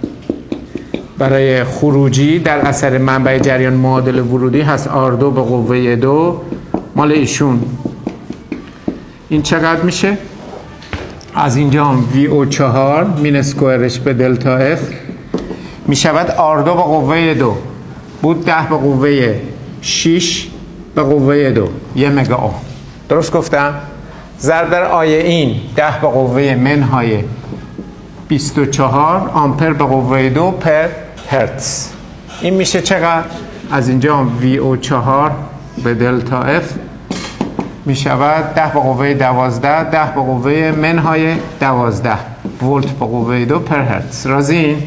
برای خروجی در اثر منبع جریان معادل ورودی هست آر دو به قوه دو مال ایشون. این چقدر میشه؟ از اینجا هم وی او چهار مین اسکوئرش به دلتا اف می شود آر دو به قوه دو بود ده به قوه شش به قوه دو یه مگا اوم. درست گفتم؟ ضرب در آیه این ده به قوه منهای بیست و چهار آمپر به قوه دو پر هرتز. این میشه چقدر؟ از اینجا هم وی او چهار به دلتا اف می شود ده به قوه دوازده ده به قوه منهای دوازده ولت به قوه دو پر هرتز. راضین؟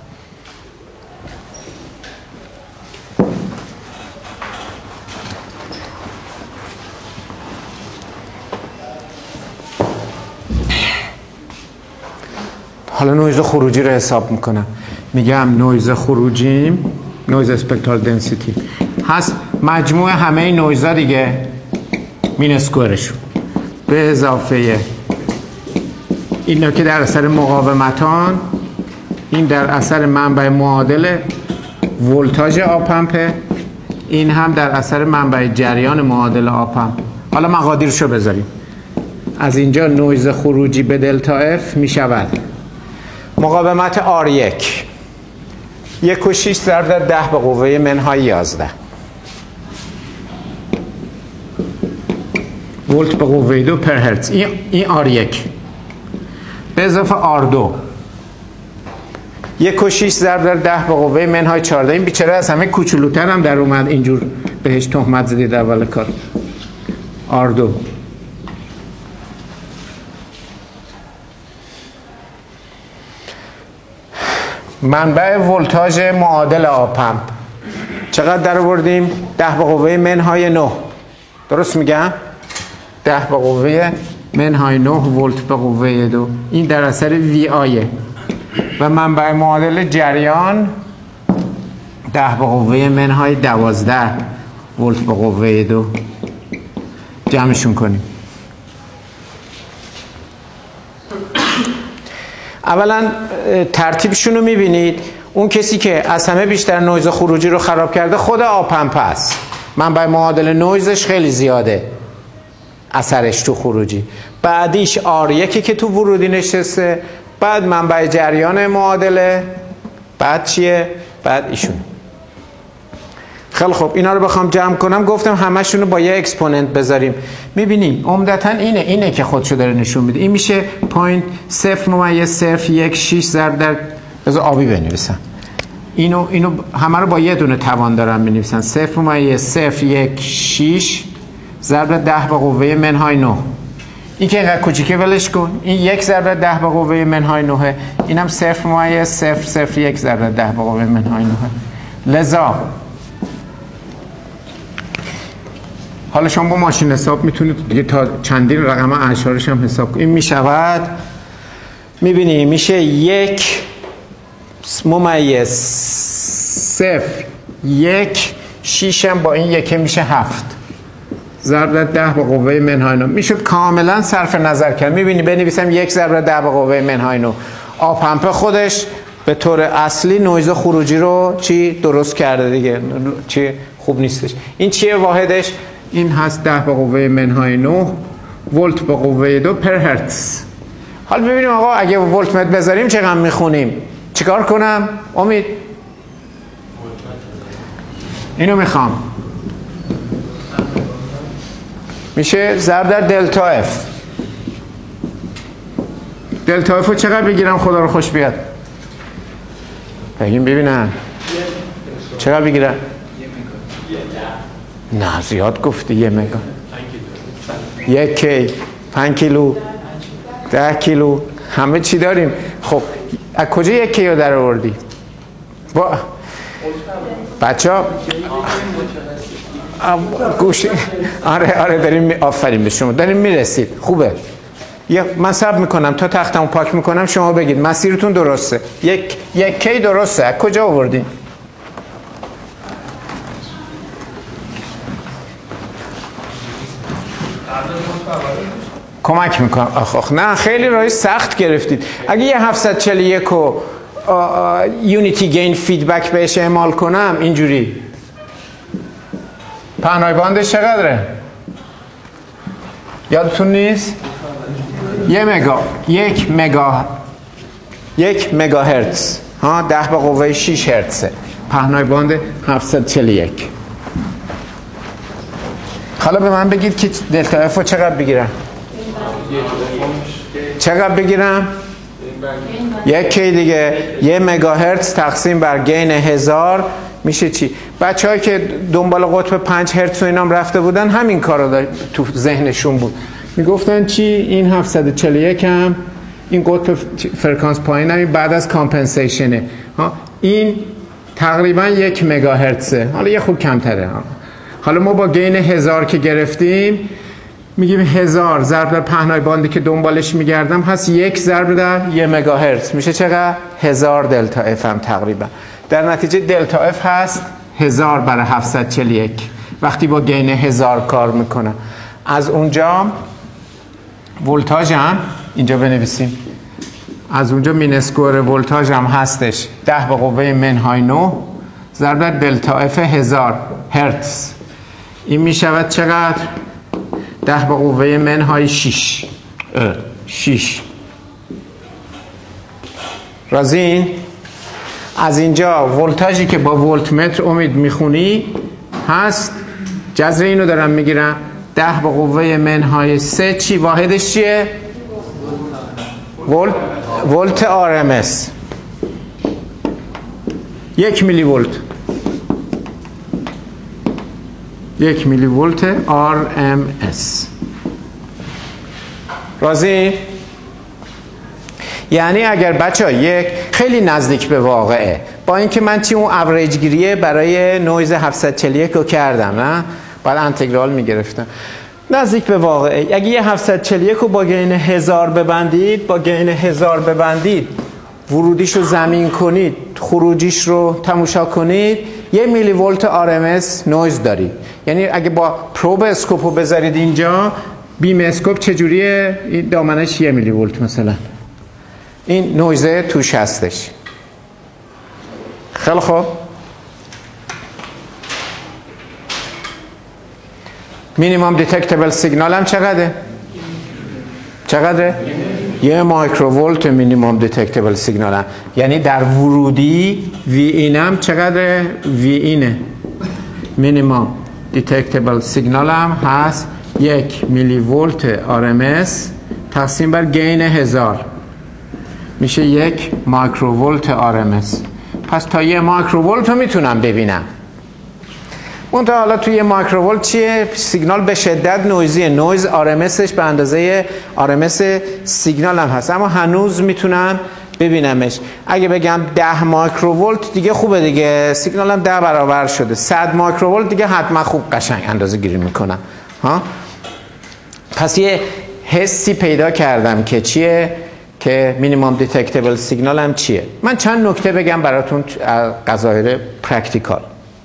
حالا نویز خروجی رو حساب میکنم. میگم نویز خروجیم نویز اسپکترال دنسیتی هست مجموع همه نویزها دیگه مین اسکوئرشون به اضافه اینا که در اثر مقاومتان، این در اثر منبع معادل ولتاژ آپمپه، این هم در اثر منبع جریان معادل آپمپ. حالا مقادیرشو بذاریم. از اینجا نویز خروجی به دلتا اف می شود مقاومت آر یک یک و شیش ضرب در ده به قوه منهای یازده ولت به قوه دو پر هرتز. این این آر یک به اضافه آر دو یک و شیش ضرب در ده به قوه منهای چهارده. این بیچاره از همه کوچولوتر هم در اومد اینجور بهش تهمت زدید اول کار. آر دو منبع ولتاژ معادل آپمپ چقدر در آوردیم؟ ده به قوه منهای نه. درست میگم؟ ده به قوه منهای نه ولت به قوه دو. این در اثر وی آیه و منبع معادل جریان ده به قوه منهای دوازده ولت به قوه دو. جمعشون کنیم. اولا ترتیبشون رو میبینید. اون کسی که از همه بیشتر نویز خروجی رو خراب کرده خود آپمپ است. منبع معادل نویزش خیلی زیاده اثرش تو خروجی. بعدیش آر یکی که تو ورودی نشسته، بعد منبع جریان معادله، بعد چیه؟ بعد ایشون. خیلی خب اینا رو بخوام جمع کنم گفتم همشون رو با یه اکسپوننت بذاریم. میبینیم عمدتاً اینه اینه که خودشو داره نشون میده. این میشه پوینت صفر ممیز صفر یک شیش ضرب در بذار آبی بنویسم. اینو اینو همه رو با یه دونه توان دارم می‌نویسن. صفر ممیز صفر یک شیش ضرب ده به قوه منهای نه. این که اینقدر کوچیکه ولش کن. این یک ضرب ده به قوه منهای نه. اینم صفر ممیز صفر صفر یک ضرب ده به قوه منهای نه. لذا حالا شما با ماشین حساب میتونید دیگه تا چندین رقم اعشارش هم حساب کنید. این میشود میبینی میشه یک ممیز صفر یک شیشم با این یکه میشه هفت ضرب ده به قوه منهای نه. میشد کاملا صرف نظر کرد. میبینی بنویسم یک ضرب ده به قوه منهای نه. آپمپ خودش به طور اصلی نویز خروجی رو چی درست کرده دیگه. چی خوب نیستش. این چیه واحدش؟ این هست ده به قوه منهای نه ولت به قوه دو پر هرتز. حالا ببینیم آقا اگه ولت متر بذاریم چقدر میخونیم. چیکار کنم؟ امید اینو میخوام. میشه ضرب در دلتا اف. دلتا اف رو چقدر بگیرم خدا رو خوش بیاد؟ بگیم ببینم چقدر بگیرم؟ نه زیاد گفتی. یه مگا یک کی پنج کیلو ده کیلو همه چی داریم. خب از کجا یک کیلو در آوردی؟ با بچه ها گوش آره آره داریم. آفرین به شما داریم میرسید. خوبه. یه من صبر میکنم تا تختمو پاک میکنم شما بگید مسیرتون درسته. یک یک کی درسته. از کجا آوردین؟ کمک میکنم. آخ آخ نه خیلی راهی سخت گرفتید. اگه یه هفتصد و چهل و یک رو یونیتی گین فیدبک بهش اعمال کنم اینجوری پهنای باندش چقدره؟ یادتون نیست؟ یه مگا یک مگا یک مگاهرتز ها ده به قوه شش هرتزه پهنای باند هفتصد و چهل و یک. حالا به من بگید که دلتا اف رو چقدر بگیرم؟ چقدر بگیرم؟ یکی دیگه. یه مگاهرتز تقسیم بر گین هزار میشه چی؟ بچه هایی که دنبال قطب پنج هرتز و اینام رفته بودن همین کار رو تو ذهنشون بود. میگفتن چی؟ این هفتصد و چهل و یک هم این قطب فرکانس پایین هم بعد از کامپنسیشنه. این تقریبا یک مگاهرتزه. حالا یه خوب کمتره. حالا ما با گین هزار که گرفتیم میگیم هزار ضرب در پهنای باندی که دنبالش میگردم هست یک ضرب در یه مگاهرتز میشه چقدر؟ هزار دلتا اف هم تقریبا. در نتیجه دلتا اف هست هزار برای هفتصد و چهل و یک وقتی با گین هزار کار میکنم. از اونجا ولتاژ هم اینجا بنویسیم. از اونجا مین اسکوئر ولتاژ هم هستش ده به قوه منهای نه ضرب در دلتا اف هزار هرتز. این میشود چقدر؟ ده به قوه منهای شش شش. رازین از اینجا ولتاژی که با ولت متر امید میخونی هست جذر اینو دارم میگیرم ده به قوه منهای سه چی واحدش چیه؟ ولت ولت آر ام اس یک میلی ولت یک میلی ولت آر ام اس. راضی؟ یعنی اگر بچه ها یک خیلی نزدیک به واقعه با اینکه من چی اون اوریج گیریه برای نویز هفتصد و چهل و یک رو کردم نه؟ باید انتگرال میگرفتم. نزدیک به واقعه. اگه یه هفتصد و چهل و یک رو با گین هزار ببندید با گین هزار ببندید ورودیش رو زمین کنید خروجیش رو تماشا کنید یه میلی ولت آر ام اس نویز دارید. یعنی اگه با پروب اسکوپ رو بذارید اینجا بیم اسکوپ چجوریه؟ این دامنش یه میلی ولت مثلا این نویزه توش هستش. خیلی خوب. مینیمم دیتکتبل سیگنال هم چقدره؟ چقدره؟ یه مایکروولت مینیمم دیتکتبل سیگنال هم. یعنی در ورودی وی این هم چقدره؟ وی اینه مینیمم دیتکتبل سیگنال هم هست یک میلی ولت آر ام اس تقسیم بر گین هزار میشه یک مایکروولت آر ام اس. پس تا یه مایکروولت رو میتونم ببینم. اون تا حالا توی مایکروولت چیه؟ سیگنال به شدت نویزیه. نویز آر ام اسش به اندازه آر ام اس سیگنال هم هست اما هنوز میتونم ببینمش. اگه بگم ده مایکروولت دیگه خوبه دیگه سیگنال هم ده برابر شده. صد مایکروولت دیگه حتما خوب قشنگ اندازه گیری میکنم ها. پس یه حسی پیدا کردم که چیه که مینیمم دیتکتبل سیگنال هم چیه. من چند نکته بگم براتون قضایر پرکتیکال.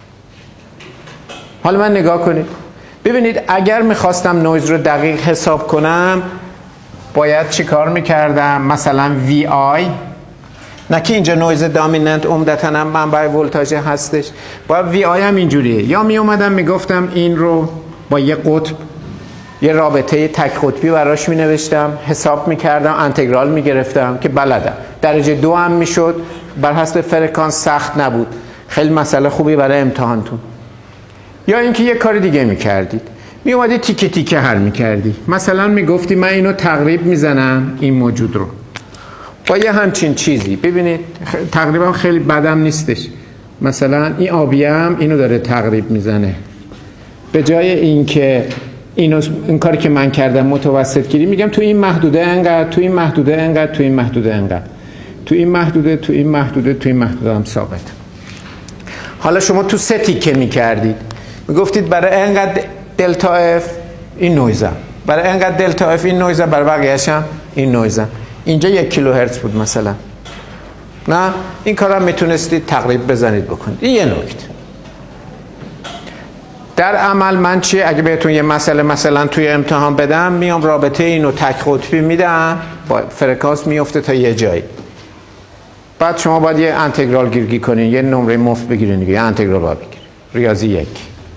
حالا من نگاه کنید ببینید اگر میخواستم نویز رو دقیق حساب کنم باید چی کار میکردم؟ مثلا وی آی نه که اینجا نویز دامیننت عمدتاً هم منبع ولتاژ هستش باید وی آی هم اینجوریه. یا می اومدم میگفتم این رو با یه قطب یه رابطه تک قطبی براش می نوشتم حساب میکردم انتگرال میگرفتم که بلدم. درجه دو هم میشد بر حسب فرکانس سخت نبود. خیلی مسئله خوبی برای امتحانتون. یا اینکه یه کار دیگه میکردید می اومدی تیکه تیکه حل میکردی. مثلا میگفتی من اینو تقریب میزنم این موجود رو با یه همچین چیزی. ببینید تقریبا خیلی بدم نیستش. مثلا این آبیه هم اینو داره تقریب میزنه. به جای اینکه اینو این کاری که من کردم متوسط گیری میگم تو این محدوده انقدر تو این محدوده انقدر تو این محدوده انقدر تو این محدوده تو این محدوده تو این محدوده هم ثابت. حالا شما تو سه تیکه میکردید میگفتید برای انقدر دلتا اف این نویزم برای انقدر دلتا اف این نویزم برای بقیه‌اش هم این نویزم. اینجا یک کیلو هرتز بود مثلا نه این کارا میتونستید تقریب بزنید بکنید. این یه نکته. در عمل من چی؟ اگه بهتون یه مسئله مثلا توی امتحان بدم، میام رابطه اینو تک قطبی میدم، با فرکانس میفته تا یه جایی. بعد شما باید یه انتگرال گیرگی کنین، یه نمره مفت بگیرین دیگه، یه انتگرال باید بگیرین. ریاضی یک.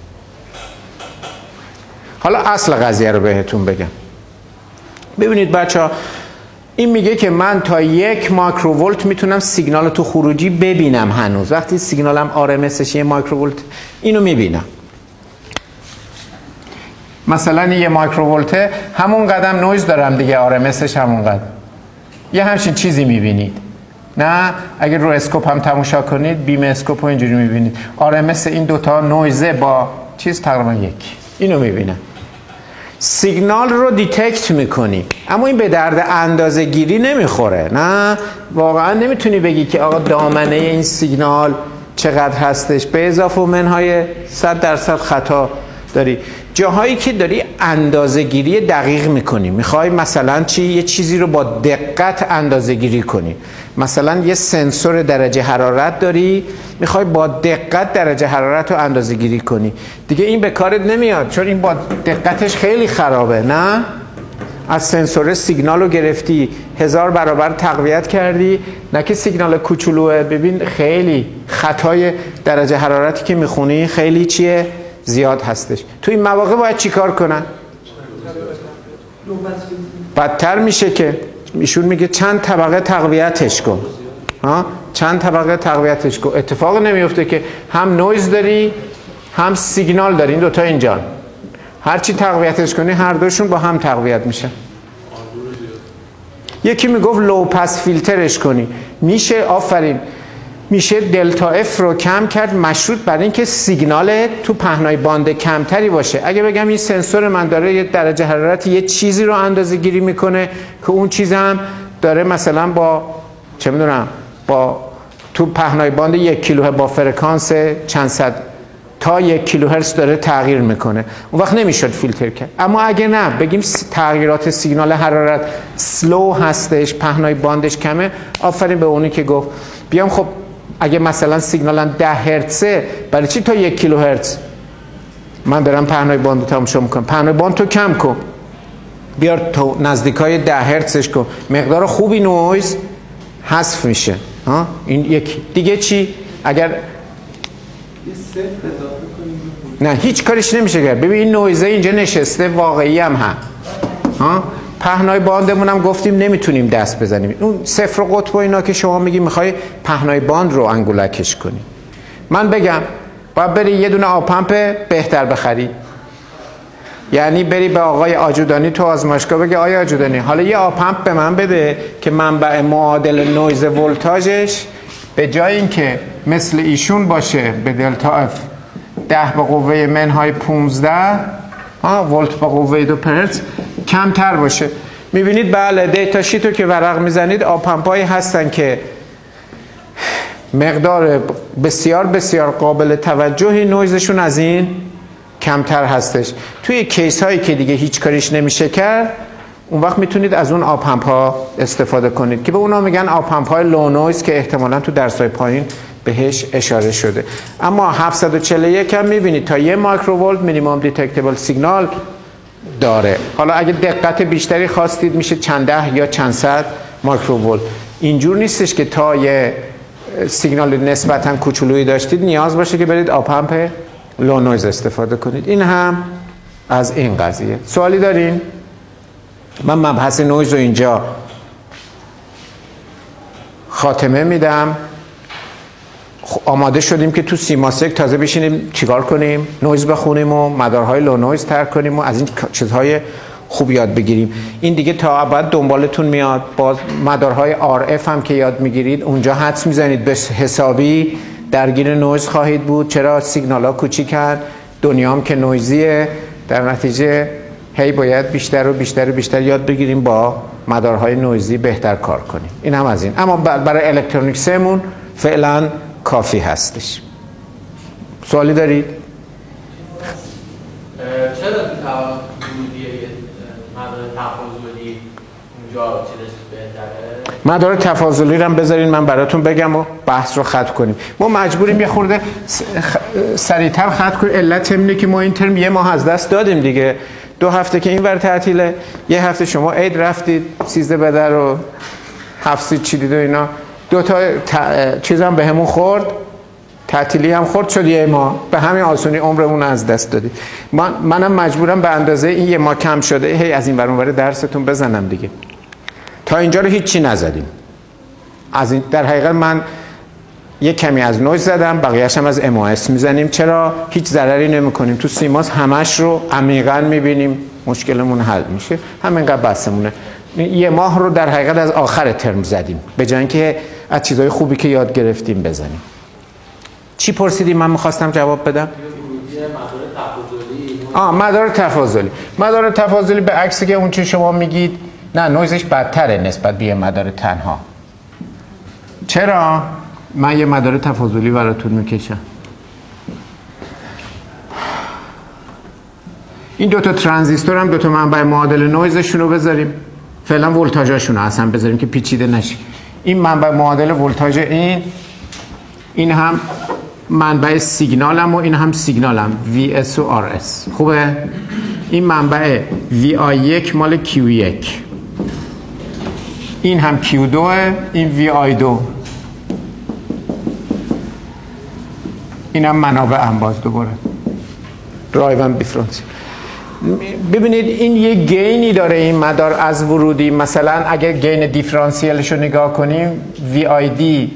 حالا اصل قضیه رو بهتون بگم. ببینید بچه‌ها، این میگه که من تا یک مایکروولت میتونم سیگنال تو خروجی ببینم. هنوز وقتی سیگنالم آر ام اسش یه مایکروولت، اینو میبینم. مثلا یه مایکروولته، همون قدم نویز دارم دیگه، آر ام اسش همون قدم. یه همچین چیزی میبینید. نه اگر رو اسکوپ هم تماشا کنید، بیم اسکوپ رو اینجوری میبینید. آر ام اس این دوتا نویزه با چیز تقریبا یک. اینو میبینم. سیگنال رو دیتکت میکنی، اما این به درد اندازه گیری نمیخوره. نه واقعا نمیتونی بگی که آقا دامنه این سیگنال چقدر هستش، به اضافه منهای صد درصد خطا داری. جاهایی که داری اندازه گیری دقیق میکنی، میخوای مثلا چی یه چیزی رو با دقت اندازه گیری کنی، مثلا یه سنسور درجه حرارت داری، میخوای با دقت درجه حرارت رو اندازه گیری کنی، دیگه این به کارت نمیاد، چون این با دقتش خیلی خرابه. نه از سنسور سیگنال رو گرفتی، هزار برابر تقویت کردی، نه که سیگنال کوچولوه. ببین خیلی خطای درجه حرارتی که میخونی خیلی چیه زیاد هستش. تو این مواقع باید چیکار کنن؟ بدتر میشه که ایشون میگه چند طبقه تقویتش کن. ها چند طبقه تقویتش کن. اتفاق نمیفته که هم نویز داری هم سیگنال داری، این دوتا اینجان، هرچی تقویتش کنی هر دوشون با هم تقویت میشن. یکی میگفت لو پس فیلترش کنی، میشه. آفرین. میشه دلتا اف رو کم کرد، مشروط بر اینکه سیگنال تو پهنای باند کمتری باشه. اگه بگم این سنسور من داره یه درجه حرارت یه چیزی رو اندازه گیری میکنه که اون چیز هم داره مثلا با چه میدونم با تو پهنای باند یک کیلو با فرکانس چند صد تا یک کیلوهرتز داره تغییر میکنه، اون وقت نمیشد فیلتر کرد. اما اگه نه بگیم تغییرات سیگنال حرارت سلو هستش، پهنای باندش کمه، آفرین به اونی که گفت بیام خب اگه مثلا سیگنالم ده هرتزه، برای چی تا یک کیلو هرتز من دارم پهنای باند رو تماشا میکنم؟ پهنای باند تو کم کن، بیار تو نزدیکای ده هرتزش کن، مقدار خوبی نویز حذف میشه. ها این یکی دیگه. چی اگر نه هیچ کاریش نمیشه کرد. ببین این نویزه اینجا نشسته، واقعی هم هم ها پهنای باندمون هم گفتیم نمیتونیم دست بزنیم. اون صفر قطب و اینا که شما میگی میخوای پهنای باند رو انگولکش کنی، من بگم باید بری یه دونه آپمپ بهتر بخری. یعنی بری به آقای آجودانی تو آزمایشگاه بگی آقای آجودانی حالا یه آپمپ به من بده که منبع معادل نویز ولتاژش به جای اینکه مثل ایشون باشه به دلتا اف ده به قوه منهای پونزده ولت به قوه دو پرتز کمتر باشه. میبینید بله دیتا شیتو که ورق میزنید آپمپایی هستن که مقدار بسیار بسیار قابل توجهی نویزشون از این کمتر هستش. توی کیس هایی که دیگه هیچ کاریش نمیشه کرد، اون وقت میتونید از اون آپمپ ها استفاده کنید که به اونا میگن آپمپ های لو نویز که احتمالاً تو درس‌های پایین بهش اشاره شده. اما هفتصد و چهل و یک هم میبینید تا یه مایکروولت مینیمم دیتکتبل سیگنال داره. حالا اگه دقت بیشتری خواستید میشه چند ده یا چند صد مایکروولت. اینجور نیستش که تا یه سیگنال نسبتاً کوچولویی داشتید نیاز باشه که برید آپمپ لو نویز استفاده کنید. این هم از این قضیه. سوالی دارین؟ من مبحث نویز رو اینجا خاتمه میدم. آماده شدیم که تو سیماسک تازه بشینیم چیکار کنیم؟ نویز بخونیم و مدارهای لو نویز تر کنیم و از این چیزهای خوب یاد بگیریم. این دیگه تا ابد دنبالتون میاد. باز مدارهای آر اف هم که یاد میگیرید اونجا حدس میزنید به حسابی درگیر نویز خواهید بود. چرا؟ سیگنال ها کوچیکن، دنیا هم که نویزیه، در نتیجه هی باید بیشتر و بیشتر و بیشتر یاد بگیریم با مدارهای نویزی بهتر کار کنیم. این هم از این. اما برای الکترونیکسمون فعلا کافی هستش. سوالی دارید؟
چرا تو ورودی مدار تفاضلی اونجا چیزش بهتره.
مدار تفاضلی رو هم بذارین من براتون بگم و بحث رو ختم کنیم. ما مجبوریم یه خورده سریعتر ختم کنیم. علت اینه که ما این ترم یه ماه از دست دادیم دیگه. دو هفته که این ور تعطیله، یه هفته شما عید رفتید، سیزده بدر و هفت چیدید و اینا، دو تا چیز هم بهمون خورد، تعطیلی هم خورد، شد یه ماه. به همین آسونی عمرمون از دست دادید. من منم مجبورم به اندازه این یه ماه کم شده هی از این ور اون ور درستون بزنم دیگه. تا اینجا رو هیچی نزدیم. از این در حقیقت من یه کمی از نویز زدم، بقیه‌اش هم از ام او اس میزنیم. چرا؟ هیچ ضرری نمی‌کنیم. تو سیماس همش رو عمیقاً می‌بینیم، مشکلمون حل میشه. همینقدر بسمونه. یه ماه رو در حقیقت از آخر ترم زدیم، به جای اینکه از چیزای خوبی که یاد گرفتیم بزنیم. چی پرسیدی من می‌خواستم جواب بدم؟ آه مدار تفاضلی. مدار تفاضلی به عکسی که اون چه شما میگید، نه نویزش بدتره نسبت به مدار تنها. چرا؟ من یه مدار تفاضلی براتون میکشم. این دوتا ترانزیستور هم دوتا منبع معادل نویزشون رو بذاریم. فعلا ولتاژاشون رو اصلا بذاریم که پیچیده نشه. این منبع معادل ولتاژ این این هم منبع سیگنالم و این هم سیگنالم وی اس و آر اس. خوبه؟ این منبع وی آی یک مال کیو یک، این هم کیو دو، این وی آی دو، این هم منابع هم باز دوباره درایو دیفرانسیل. ببینید این یه گینی داره این مدار از ورودی. مثلا اگه گین دیفرانسیلش رو نگاه کنیم، وی آی دی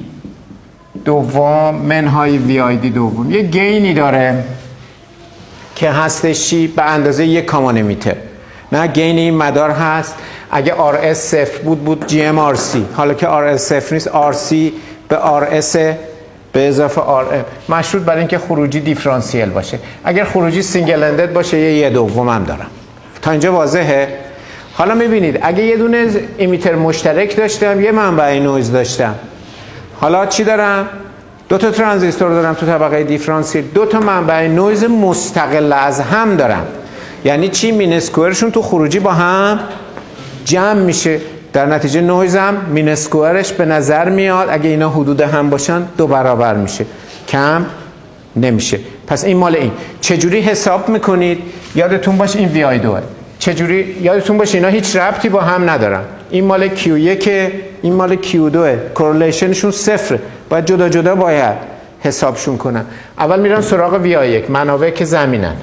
دوم منهای وی آی دی دوم یه گینی داره که هستش چی؟ به اندازه یک کامان میتر. نه گین این مدار هست. اگه آر اس صفر بود بود جی ام آر سی. حالا که آر اس صفر نیست، آر سی به آر اس به اضافه آر ام مشروط بر اینکه خروجی دیفرانسیل باشه. اگر خروجی سینگل اندد باشه یه یه دوم هم دارم. تا اینجا واضحه؟ حالا میبینید اگه یه دونه امیتر مشترک داشتم، یه منبع نویز داشتم، حالا چی دارم؟ دو تا ترانزیستور دارم تو طبقه دیفرانسیل، دو تا منبع نویز مستقل از هم دارم. یعنی چی؟ مین اسکوئرشون تو خروجی با هم جمع میشه، در نتیجه نویز هم مین اسکوئرش به نظر میاد اگه اینا حدود هم باشن دو برابر میشه، کم نمیشه. پس این مال این. چجوری حساب میکنید؟ یادتون باشه این وی آی دوه. چجوری یادتون باشه اینا هیچ ربطی با هم ندارن. این مال کیو یک، این مال کیو دوه، کورلیشنشون صفره. باید جدا جدا باید حسابشون کنن. اول میرم سراغ وی آی یک، منابع که زمینن.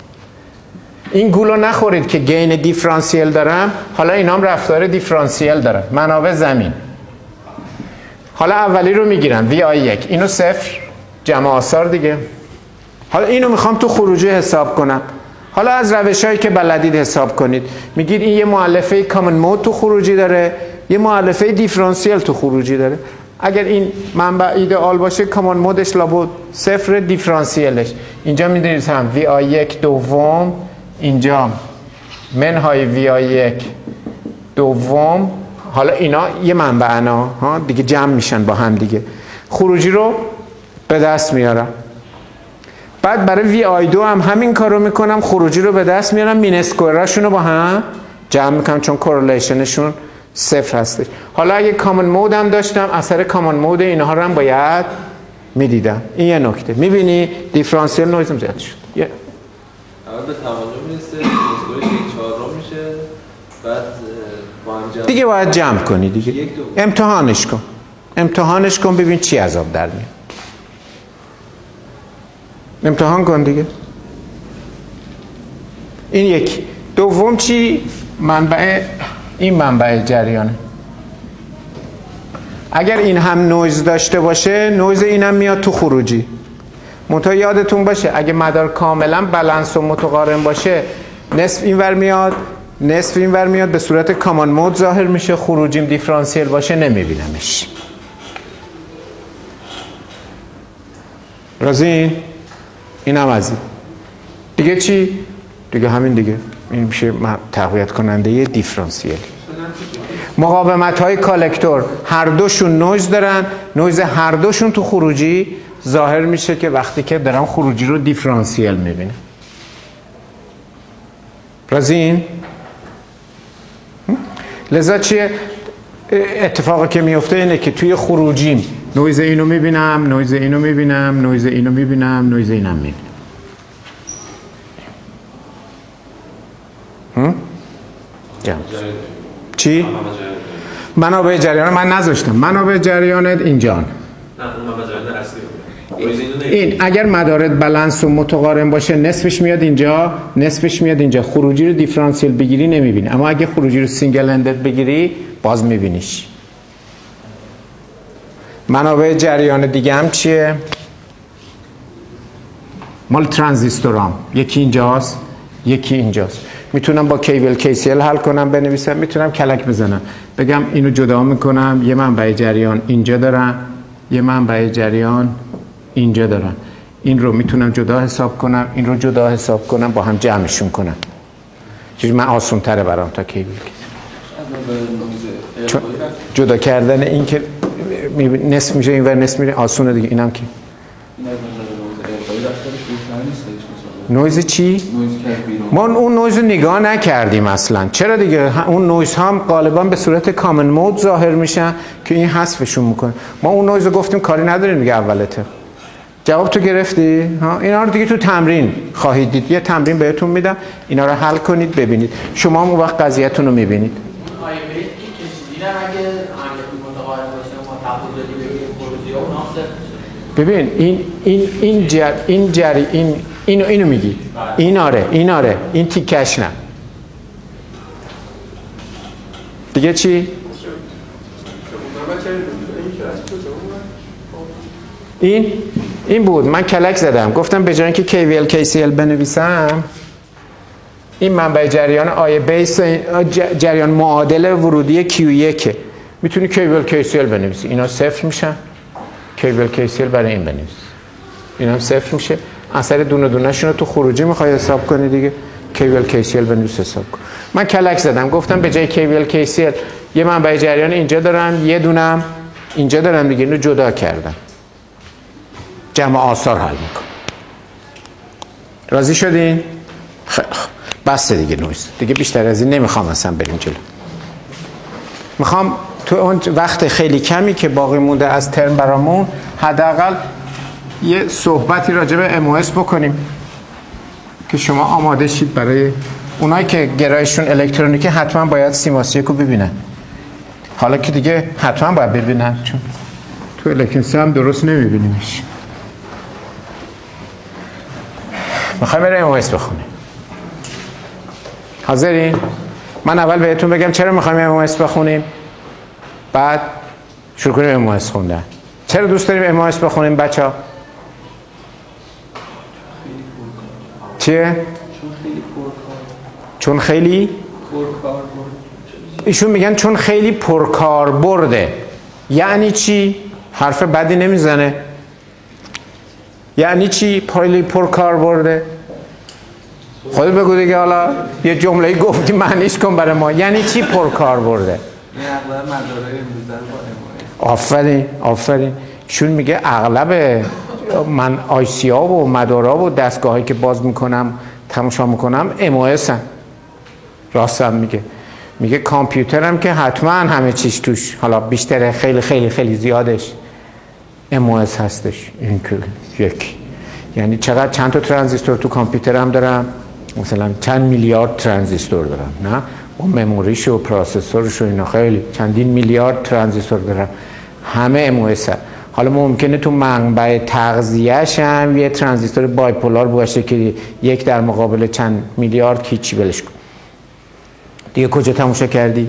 این گولو نخورید که گین دیفرانسیل دارم، حالا اینام رفتار دیفرانسیل دارن. منابع زمین. حالا اولی رو میگیرم وی آی یک، اینو صفر، جمع آثار دیگه. حالا اینو میخوام تو خروجی حساب کنم. حالا از روشایی که بلدید حساب کنید. میگید این یه مؤلفه کامن مود تو خروجی داره، یه مؤلفه دیفرانسیل تو خروجی داره. اگر این منبع ایدئال باشه کامن مودش لابد صفر، دیفرانسیلش اینجا میدونید هم وی آی یک دوم، اینجا منهای وی آی یک دوم. حالا اینا یه منبعنا ها دیگه جمع میشن با هم دیگه. خروجی رو به دست میارم. بعد برای وی آی دو هم همین کارو میکنم، خروجی رو به دست میارم، مین اسکوئرشون رو با هم جمع میکنم چون کورلیشنشون صفر هستش. حالا اگه کامن مود هم داشتم، اثر کامن مود اینها رو هم باید میدیدم. این یه نکته. میبینی دیفرانسیل نویزم زیاد شد. یه
اول به تمام میرسه، اسکورش یک چهارم میشه، بعد با هم جمع
دیگه باید جمع کنی دیگه. امتحانش کن. امتحانش کن ببین چی عذاب در میاد. امتحان کن دیگه. این یکی. دوم چی؟ منبع، این منبع جریانه. اگر این هم نویز داشته باشه، نویز اینم میاد تو خروجی. منتها یادتون باشه اگه مدار کاملا بالانس و متقارن باشه، نصف اینور میاد، نصف اینور میاد، به صورت کامان مود ظاهر میشه. خروجیم دیفرانسیل باشه نمیبینمش. راضین؟ این هم از این دیگه. چی؟ دیگه همین دیگه. این میشه تقویت کننده یه دیفرانسیل. مقاومت های کالکتور هر دوشون نویز دارن، نویز هر دوشون تو خروجی ظاهر میشه که وقتی که دارم خروجی رو دیفرانسیل میبینه. راضین؟ لذا چیه اتفاقی که میفته اینه که توی خروجیم نویز اینو میبینم، نویز اینو میبینم، نویز اینو میبینم، نویز اینم میبینم. هم؟ چی؟ منابع جریان من نذاشتم. منابع جریانت اینجا.
نه اون منابع جریان اصلی.
این اگر مدارت بالانس و متقارن باشه نصفش میاد اینجا، نصفش میاد اینجا. خروجی رو دیفرانسیل بگیری نمیبینی، اما اگه خروجی رو سینگل اندد بگیری باز میبینیش. منابع جریان دیگه هم چیه؟ مال ترانزیستورام. یکی اینجاست، یکی اینجاست. میتونم با کیبل کیسیل حل کنم بنویسم، میتونم کلک بزنم بگم اینو جدا میکنم، یه منبع جریان اینجا دارم، یه منبع جریان اینجا دارم. این رو میتونم جدا حساب کنم، این رو جدا حساب کنم، با هم جمعشون کنم. چیزی من آسون تره برام تا کیبل کیسیل. جدا کردن این که نصف میشه این ور نصف میره آسونه دیگه. اینم که نویز چی؟ ما اون نویز رو نگاه نکردیم اصلا. چرا دیگه؟ اون نویز هم غالبا به صورت کامن مود ظاهر میشن که این حذفشون میکنه. ما اون نویز رو گفتیم کاری نداریم دیگه. اولته جواب تو گرفتی؟ ها اینا رو دیگه تو تمرین خواهید دید. یه تمرین بهتون میدم، اینا رو حل کنید ببینید. شما هم اون وقت قضیه‌تون رو میبینید.
آیه بیت که کشیدین اگه عملیاتی متقارن باشه ما تفاوتی بگیریم خروجی ها اونها صفر.
ببین این این این جر این جری این اینو اینو میگی. این آره این آره این تیکش نه. دیگه چی؟ این این بود. من کلک زدم گفتم به جای اینکه کی وی ال کی سی ال بنویسم، این منبع جریان آی بیس جریان معادل ورودی کیو یک میتونی کی وی ال کی سی ال بنویسی. اینا صفر میشن. کی وی ال کی سی ال برای این بنویس. این هم صفر میشه. اثر دونه دونه شون رو تو خروجی میخوای حساب کنی دیگه. کی وی ال کی سی ال بنویس حساب کن. من کلک زدم گفتم به جای کی وی ال کی سی ال یه منبع جریان اینجا دارم، یه دونم اینجا دارم دیگه. اینو جدا کردم. جمع آثار حل میکنم. راضی شدین؟ خیلی بس دیگه نویز. دیگه بیشتر از این نمیخوام اصلا بریم جلو. میخوام تو اون وقت خیلی کمی که باقی مونده از ترم برامون حداقل یه صحبتی راجع به ام او اس بکنیم که شما آماده شید برای اونایی که گرایششون الکترونیکه حتما باید سیماسیک رو ببینن. حالا که دیگه حتما باید ببینن چون تو الکترونیک هم درست نمیبینیمش. میخوایم برای ام او اس بخونیم. حاضرین؟ من اول بهتون بگم چرا میخوایم ام او اس بخونیم، بعد شروع کنیم ام او اس خوندن. چرا دوست داریم ام او اس بخونیم بچه ها؟ چیه؟ چون خیلی پرکار. ایشون میگن چون خیلی پرکار برده. یعنی چی؟ حرف بدی نمیزنه. یعنی چی خیلی پرکار برده؟ خودت بگو دیگه. حالا یه جمله گفتی معنیش کن برای ما. یعنی چی پرکار برده؟
یه اغلب مدارای امروزه با ام او اس.
آفرین آفرین. ایشون میگه اغلب من آی سی ها و مدارا و دستگاهایی که باز میکنم تماشا میکنم ام او اس هم. راست هم میگه. میگه کامپیوترم که حتما همه چیز توش، حالا بیشتر خیلی خیلی خیلی زیادش ام او اس هستش. این که یک یعنی چقدر چند تا ترانزیستور تو کامپیوترم دارم؟ مثلا چند میلیارد ترانزیستور دارم. نه با مموریش و پروسسورش و اینا خیلی چندین میلیارد ترانزیستور دارم. همه ام او اس. حالا ممکنه تو منبع تغذیه‌اش هم یه ترانزیستور بایپولار باشه که یک در مقابل چند میلیارد هیچی بلش کن. دیگه کجا تماشا کردی؟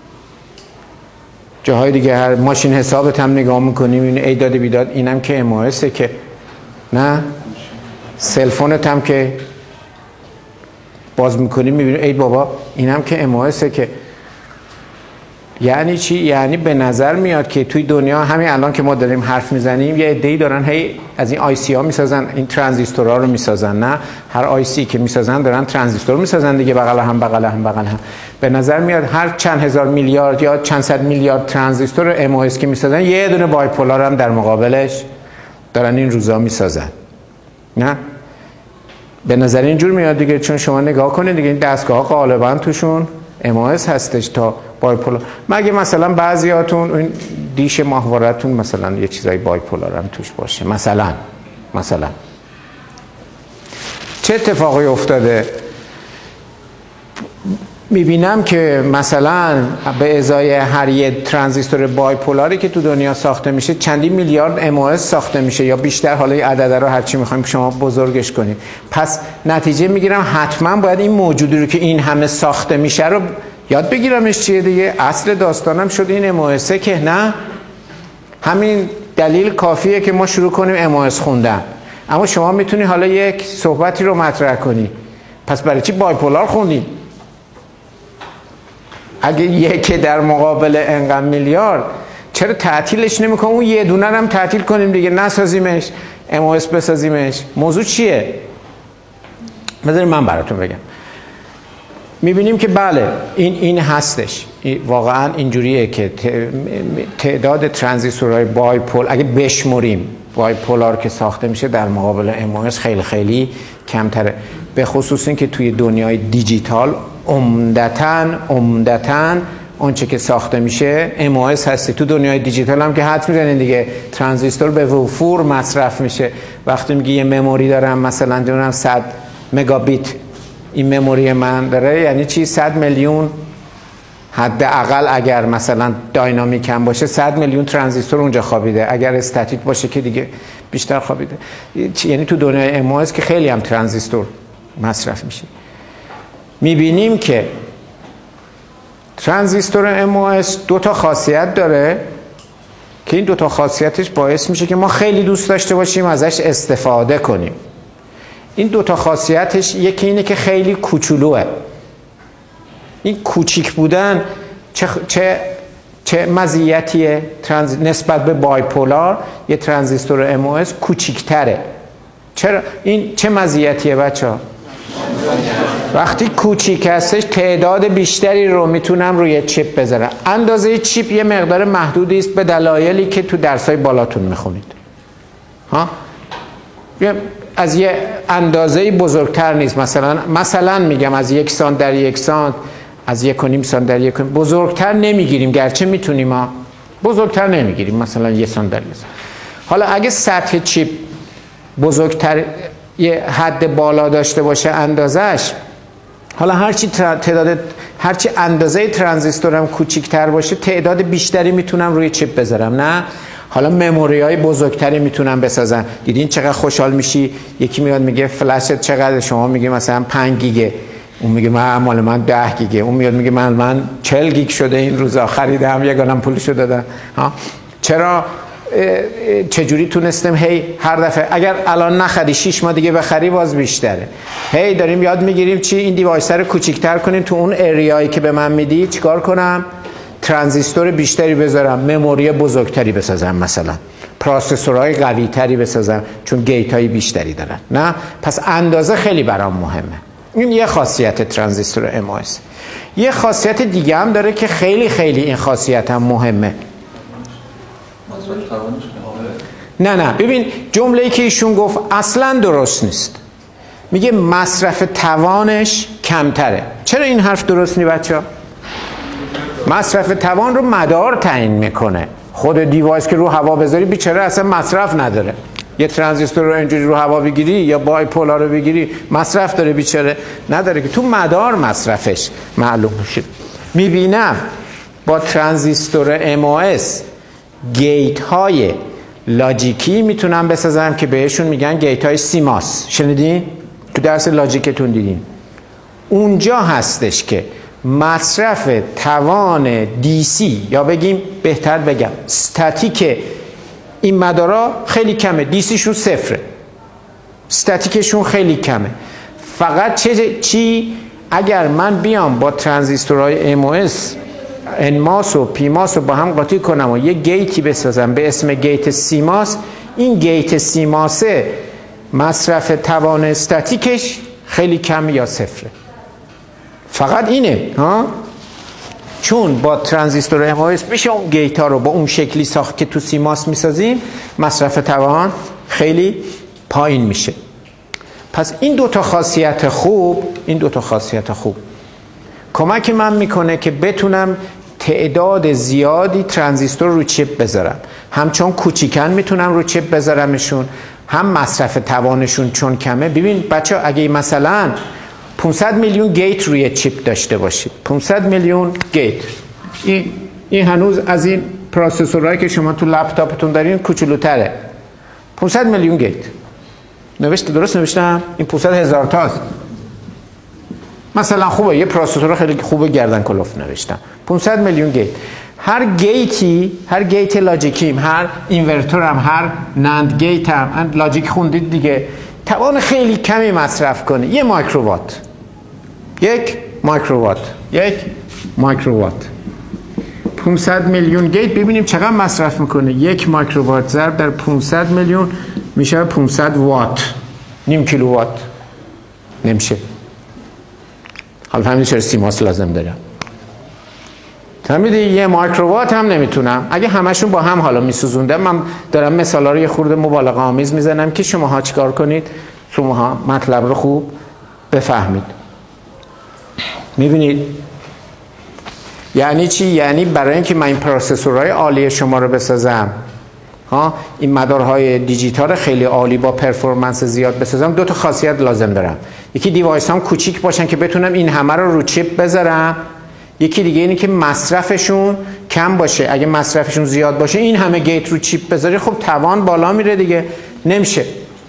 جاهای دیگه هر ماشین حسابت هم نگاه میکنیم این ایداد بیداد اینم که ام او اس که نه. سلفونت هم که باز میکنیم میبینیم ای بابا اینم که ام او اس که. یعنی چی؟ یعنی به نظر میاد که توی دنیا همین الان که ما داریم حرف میزنیم یه عده‌ای دارن هی از این آی سی ها میسازن، این ترانزیستورها رو میسازن. نه هر آی سی که میسازن دارن ترانزیستور میسازن دیگه، بغل هم بغل هم بغل هم. به نظر میاد هر چند هزار میلیارد یا چند صد میلیارد ترانزیستور ام او اس که میسازن یه دونه بایپولار هم در مقابلش دارن این روزا میسازن. نه به نظر اینجور میاد دیگه. چون شما نگاه کنید دیگه این دستگاه ها غالبا توشون ام او اس هستش تا بایپولار. مگه مثلا بعضیاتون این دیش ماهواره‌تون مثلا یه چیزای بایپولار هم توش باشه مثلا مثلا چه اتفاقی افتاده؟ میبینم که مثلا به ازای هر یه ترانزیستور بایپولاری که تو دنیا ساخته میشه چندین میلیارد ام او اس ساخته میشه یا بیشتر، حالا این عدد رو هر چی میخوایم شما بزرگش کنید. پس نتیجه میگیرم حتما باید این موجودی رو که این همه ساخته میشه رو یاد بگیرمش چیه دیگه. اصل داستانم شد این ام او اس که نه، همین دلیل کافیه که ما شروع کنیم ام او اس خوندن. اما شما میتونی حالا یک صحبتی رو مطرح کنی، پس برای چی بایپولار خوندی؟ اگه یکی در مقابل انقدر میلیارد چرا تعطیلش نمیکنیم؟ اون یه دونه هم تعطیل کنیم دیگه، نسازیمش، ام او اس بسازیمش. موضوع چیه؟ بذارید من براتون بگم. میبینیم که بله این این هستش، واقعا اینجوریه که تعداد ترانزیستورهای بایپول اگه بشمریم بایپولار که ساخته میشه در مقابل ام او اس خیلی خیلی کمتره، به خصوص این که توی دنیای دیجیتال عمدتاً عمدتاً اونچه که ساخته میشه ام او اس هستی. تو دنیای دیجیتال هم که حد میزنین دیگه، ترانزیستور به وفور مصرف میشه. وقتی میگی یه مموری دارم مثلا دونم صد مگابیت این مموری من داره، یعنی چی؟ صد میلیون حداقل اگر مثلا داینامیک هم باشه صد میلیون ترانزیستور اونجا خوابیده، اگر استاتیک باشه که دیگه بیشتر خوابیده. یعنی تو دنیای ام او اس که خیلی هم ترانزیستور مصرف میشه. میبینیم که ترانزیستور ام او اس دو تا خاصیت داره که این دو تا خاصیتش باعث میشه که ما خیلی دوست داشته باشیم ازش استفاده کنیم. این دو تا خاصیتش یکی اینه که خیلی کوچولوه. این کوچیک بودن چه چه چه مزیتیه؟ ترانز... نسبت به بایپولار یه ترانزیستور ام او اس کوچیک‌تره. چرا این چه مزیتیه بچه‌ها؟ وقتی کوچیک هستش تعداد بیشتری رو میتونم روی چیپ بذارم. اندازه چیپ یه مقدار محدودی است به دلایلی که تو درسای بالاتون میخونید. ها؟ از یه اندازه بزرگتر نیست. مثلا مثلا میگم از یک سانت در یک سانت، از یک و نیم سانت در یک و نیم، بزرگتر نمیگیریم، گرچه میتونیم ها بزرگتر نمیگیریم، مثلا یک سانت در یک سانت. حالا اگه سطح چیپ بزرگتر یه حد بالا داشته باشه اندازش، حالا هرچی تعداد هرچی اندازه ترانزیستورم کوچیک‌تر باشه تعداد بیشتری میتونم روی چیپ بذارم. نه حالا مموری های بزرگتری میتونم بسازم. دیدین چقدر خوشحال میشی؟ یکی میاد میگه فلشت چقدر؟ شما میگه مثلا پنج گیگه، اون میگه من مال من ده گیگه، اون میاد میگه من من چهل گیگ شده این روزا خریدم، یگانم پولشو دادم. ها چرا؟ چجوری تونستم هی هر دفعه اگر الان نخری شش ماه دیگه بخری باز بیشتره. هی داریم یاد میگیریم چی؟ این دیوایس رو کوچیک‌تر کنیم، تو اون اریایی که به من میدی چیکار کنم؟ ترانزیستور بیشتری بذارم، مموری بزرگتری بسازم، مثلا پروسسورهای قوی تری بسازم چون گیت های بیشتری دارن. نه پس اندازه خیلی برام مهمه. این یه خاصیت ترانزیستور ام او اس. یه خاصیت دیگه هم داره که خیلی خیلی این خاصیت هم مهمه. نه نه ببین جمله‌ای که ایشون گفت اصلا درست نیست. میگه مصرف توانش کمتره. چرا این حرف درست نیست بچه‌ها؟ مصرف توان رو مدار تعیین میکنه. خود دیوایس که رو هوا بذاری بیچاره اصلا مصرف نداره. یه ترانزیستور رو اینجوری رو هوا بگیری یا بایپولار رو بگیری مصرف داره بیچاره؟ نداره که تو مدار مصرفش معلوم میشه. میبینم با ترانزیستور ام او اس گیت های لاجیکی میتونم بسازم که بهشون میگن گیت های سیماس. شنیدین؟ تو درس لاجیکتون دیدین. اونجا هستش که مصرف توان دی سی یا بگیم بهتر بگم استاتیک این مدارا خیلی کمه. دی سی شون صفره، استاتیکشون خیلی کمه. فقط چه چی اگر من بیام با ترانزیستورهای ام او اس انماس و پیماس رو با هم قاطی کنم و یه گیتی بسازم به اسم گیت سیماس، این گیت سیماسه مصرف توان استاتیکش خیلی کم یا صفره. فقط اینه ها، چون با ترانزیستور ام او اس میشه اون گیت ها رو با اون شکلی ساخت که تو سیماس میسازیم، مصرف توان خیلی پایین میشه. پس این دوتا خاصیت خوب این دوتا خاصیت خوب کمک من میکنه که بتونم تعداد زیادی ترانزیستور رو چیپ بذارم، هم چون کوچیکن میتونم رو چیپ بذارمشون، هم مصرف توانشون چون کمه. ببین بچه اگه مثلا پانصد میلیون گیت روی چیپ داشته باشید، پانصد میلیون گیت، این این هنوز از این پروسسورهایی که شما تو لپتاپتون دارین کوچولوتره. پانصد میلیون گیت نوشته، درست نوشتم؟ این پانصد هزار تاست مثلا. خوبه، یه پروسسور خیلی خوبه گردن کلوف نوشتم. پانصد میلیون گیت، هر گیتی، هر گیت لاجیکیم، هر اینورتورم، هر نند گیتم، لاجیک خوندید دیگه، توان خیلی کمی مصرف کنه. یه مایکرووات، یک مایکرووات، یک مایکرووات. پانصد میلیون گیت ببینیم چقدر مصرف میکنه. یک مایکرووات ضرب در پانصد میلیون میشه پانصد وات، نیم کیلووات نمیشه. حالا فهمیدی چرا سیماس لازم دارم؟ فهمیدی یه مایکرووات هم نمیتونم. اگه همشون با هم حالا میسوزوندم، من دارم مثالا رو یه خورده مبالغه آمیز میزنم که شماها چیکار کنید، شماها مطلب رو خوب بفهمید. میبینید یعنی چی؟ یعنی برای اینکه من این پروسسورهای عالی شما رو بسازم، ها این مدارهای دیجیتال خیلی عالی با پرفورمنس زیاد بسازم، دو تا خاصیت لازم دارم. یکی دیوایس هم کوچیک باشن که بتونم این همه رو رو چیپ بذارم. یکی دیگه اینه که مصرفشون کم باشه. اگه مصرفشون زیاد باشه این همه گیت رو چیپ بذاری، خب توان بالا میره دیگه، نمیشه.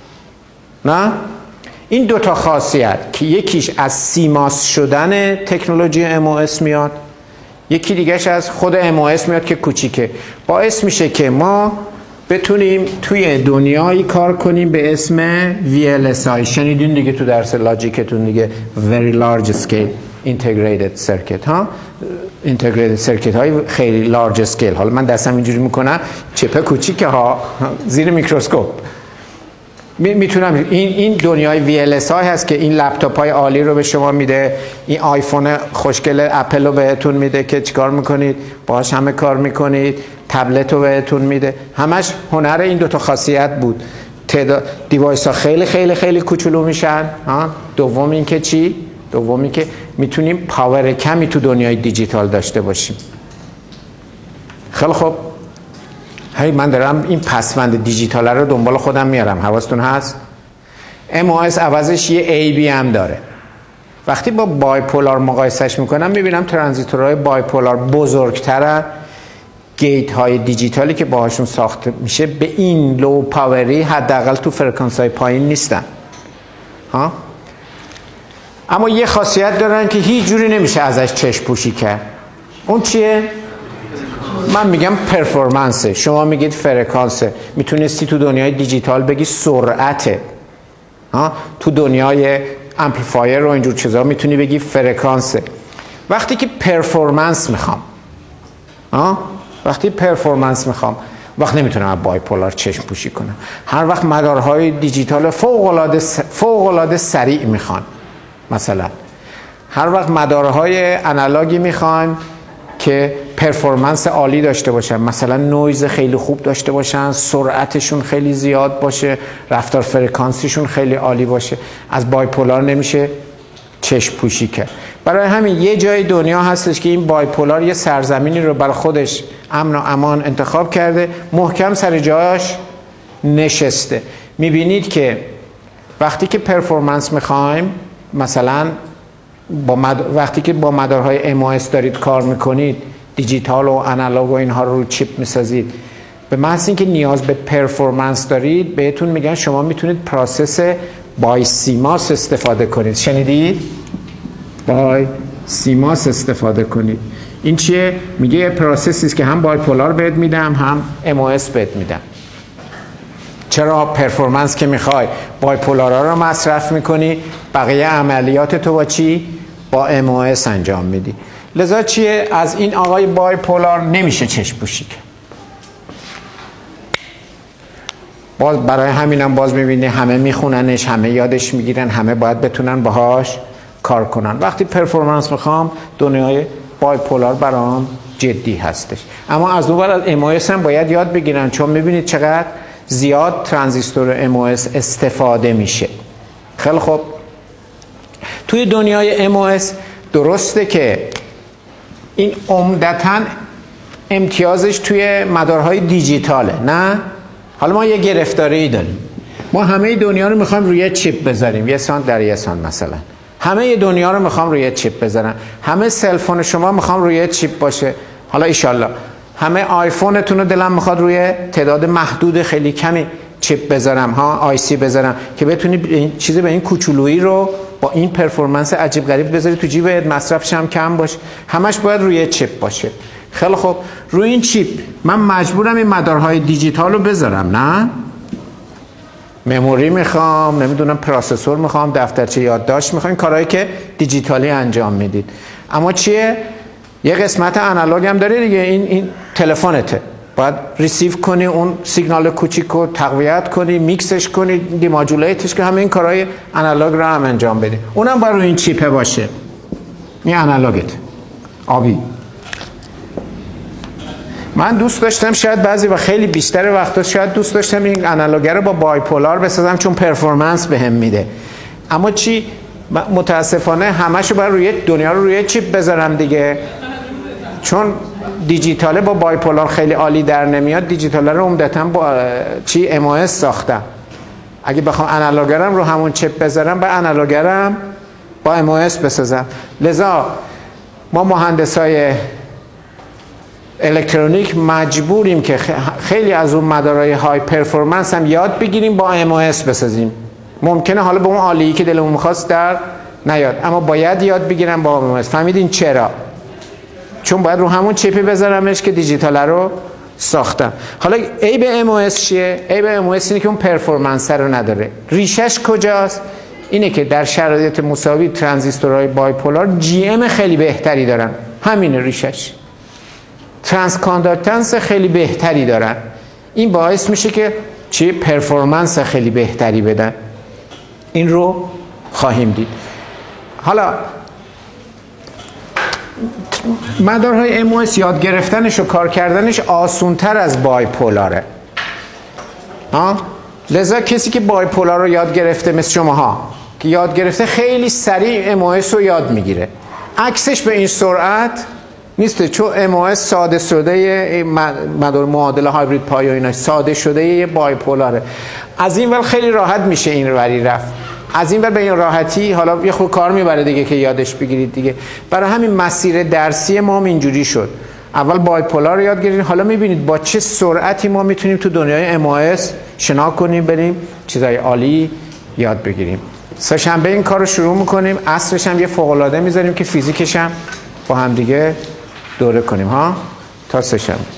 نه؟ این دو تا خاصیت که یکیش از سیماس شدن تکنولوژی ام او اس میاد، یکی دیگهش از خود ام او اس میاد که کوچیکه، باعث میشه که ما بتونیم توی دنیایی کار کنیم به اسم وی ال اس آی. شنیدین دیگه تو درس لاجیکتون دیگه، Very Large Scale Integrated Circuit، ها Integrated Circuit های خیلی Large Scale. حالا من دستم اینجوری میکنم، چپ کوچیکه ها، زیر میکروسکوپ میتونم. این این دنیای وی ال اس آی هست که این لپتاپ های عالی رو به شما میده، این آیفون خوشگل اپل رو بهتون میده که چیکار میکنید باهاش همه کار میکنید، تبلت رو بهتون میده. همش هنر این دو تا خاصیت بود. تعداد دیوایس ها خیلی خیلی خیلی کوچولو میشن. ها دوم این که چی؟ دوم این که میتونیم پاور کمی تو دنیای دیجیتال داشته باشیم. خیلی خوب، هی من دارم این پسوند دیجیتال رو دنبال خودم میارم، حواستون هست؟ ام او اس عوضش یه ای بی هم داره. وقتی با بایپولار مقایسش میکنم میبینم ترانزیستورهای بایپولار بزرگترن، گیت های دیجیتالی که باهاشون ساخته میشه به این لو پاوری حداقل تو فرکانس های پایین نیستن. ها؟ اما یه خاصیت دارن که هیچ جوری نمیشه ازش چشم پوشی کرد. اون چیه؟ من میگم پرفورمنسه، شما میگید فرکانسه. میتونستی تو دنیای دیجیتال بگی سرعته، ها تو دنیای امپلیفایر و اینجور چیزا میتونی بگی فرکانسه. وقتی که پرفورمنس میخوام، ها وقتی پرفورمنس میخوام، وقت نمیتونم از بایپولار چشم پوشی کنم. هر وقت مدارهای دیجیتال فوق العاده فوق العاده سریع میخوان، مثلا هر وقت مدارهای آنالوگی میخوایم که پرفورمنس عالی داشته باشن، مثلا نویز خیلی خوب داشته باشن، سرعتشون خیلی زیاد باشه، رفتار فرکانسیشون خیلی عالی باشه، از بایپولار نمیشه چشم پوشی کرد. برای همین یه جای دنیا هستش که این بایپولار یه سرزمینی رو برای خودش امن و امان انتخاب کرده، محکم سر جاش نشسته. میبینید که وقتی که پرفورمنس میخوایم، مثلا با مد... وقتی که با مدارهای ام او اس دارید کار میکنید، دیجیتال و آنالوگ و اینها رو چیپ میسازید، به محض اینکه نیاز به پرفورمنس دارید بهتون میگن شما میتونید پروسس بای سیماس استفاده کنید. شنیدید؟ بای سیماس استفاده کنید. این چیه؟ میگه یه پروسسی است که هم بایپولار بهت میدم هم ام او اس بهت میدم. چرا؟ پرفورمنس که میخوای بایپولارا رو مصرف میکنی، بقیه عملیات تو با چی؟ با ام او اس انجام میدی. لذا چیه؟ از این آقای بایپولار نمیشه چشم پوشی کرد. باز برای همینم باز میبینی همه میخوننش، همه یادش میگیرن، همه باید بتونن باهاش کار کنن. وقتی پرفورمنس میخوام، دنیای بایپولار برام جدی هستش. اما از اون ور از ام او اس هم باید یاد بگیرن، چون میبینید چقدر زیاد ترانزیستور ام او اس استفاده میشه. خیلی خوب، توی دنیای ام او اس درسته که این عمدتاً امتیازش توی مدارهای دیجیتاله، نه؟ حالا ما یه گرفتاری داریم، ما همه دنیا رو میخوایم روی چیپ بذاریم، یه سانت در یه سانت مثلا، همه دنیا رو میخوام روی چیپ بذارم، همه سلفون شما میخوام روی چیپ باشه، حالا ایشالله همه آیفونتون رو دلم میخواد روی تعداد محدود خیلی کمی چیپ بذارم، ها آی سی بذارم که بتونی این چیزی به این کوچولویی رو با این پرفورمنس عجیب غریب بذاری تو جیبت، مصرفش هم کم باشه، همش باید روی چیپ باشه. خیلی خوب، روی این چیپ من مجبورم این مدارهای دیجیتال رو بذارم، نه؟ مموری میخوام، نمیدونم پروسسور میخوام، دفترچه یادداشت میخوام، کارهایی که دیجیتالی انجام میدید. اما چیه؟ یه قسمت آنالوگ هم داره دیگه، این این تلفنته، باید ریسیو کنی اون سیگنال کوچیکو، تقویت کنی، میکسش کنی، دیماجولیتش کنی، همه این کارهای آنالوگ رو هم انجام بدی. اونم باید روی این چیپه باشه. این آنالوگت آبی. من دوست داشتم شاید بعضی و خیلی بیشتر وقتا شاید دوست داشتم این آنالوگ رو با بایپولار بسازم چون پرفورمنس بهم میده. اما چی؟ متاسفانه همشو باید روی دنیا رو روی چیپ بذارم دیگه، چون دیجیتاله با بایپولار خیلی عالی در نمیاد. دیجیتاله رو عمدتاً با چی ام او اس ساختم. اگه بخوام آنالوگرم رو همون چیپ بذارم، با آنالوگرم با ام او اس بسازم. لذا ما مهندسای الکترونیک مجبوریم که خیلی از اون مدارهای های پرفورمنس هم یاد بگیریم با ام او اس بسازیم. ممکنه حالا به اون عالی که دلمون می‌خواست در نیاد، اما باید یاد بگیرم با ام او اس. فهمیدین چرا؟ چون باید رو همون چیپی بذارمش که دیجیتال رو ساختم. حالا عیب ام او اس چیه؟ عیب ام او اس اینه که اون پرفورمنس رو نداره. ریشش کجاست؟ اینه که در شرایط مساوی ترانزیستورهای بایپولار جی ام خیلی بهتری دارن. همین ریشش. ترانس کانداکتنس خیلی بهتری دارن. این باعث میشه که چی پرفورمنس خیلی بهتری بدن. این رو خواهیم دید. حالا مدارهای ام او اس یاد گرفتنش و کار کردنش آسونتر از بایپولاره. ها؟ لذا کسی که بایپولار رو یاد گرفته مثل شماها که یاد گرفته خیلی سریع ام او اس رو یاد میگیره. عکسش به این سرعت نیست، چون ام او اس ساده شده، مدار معادله هایبرید پای و اینا ساده شده یه بایپولاره. از این ور خیلی راحت میشه این وری رفت، از این ور به این راحتی حالا یه خود کار میبره دیگه که یادش بگیرید دیگه. برای همین مسیر درسی ما هم اینجوری شد. اول بایپولار رو یاد گرفتیم، حالا میبینید با چه سرعتی ما میتونیم تو دنیای ام او اس شنا کنیم، بریم چیزای عالی یاد بگیریم. سه‌شنبه این کار رو شروع میکنیم، عصرش هم یه فوق العاده میذاریم که فیزیکش هم با هم دیگه دوره کنیم ها تا سه‌شنبه.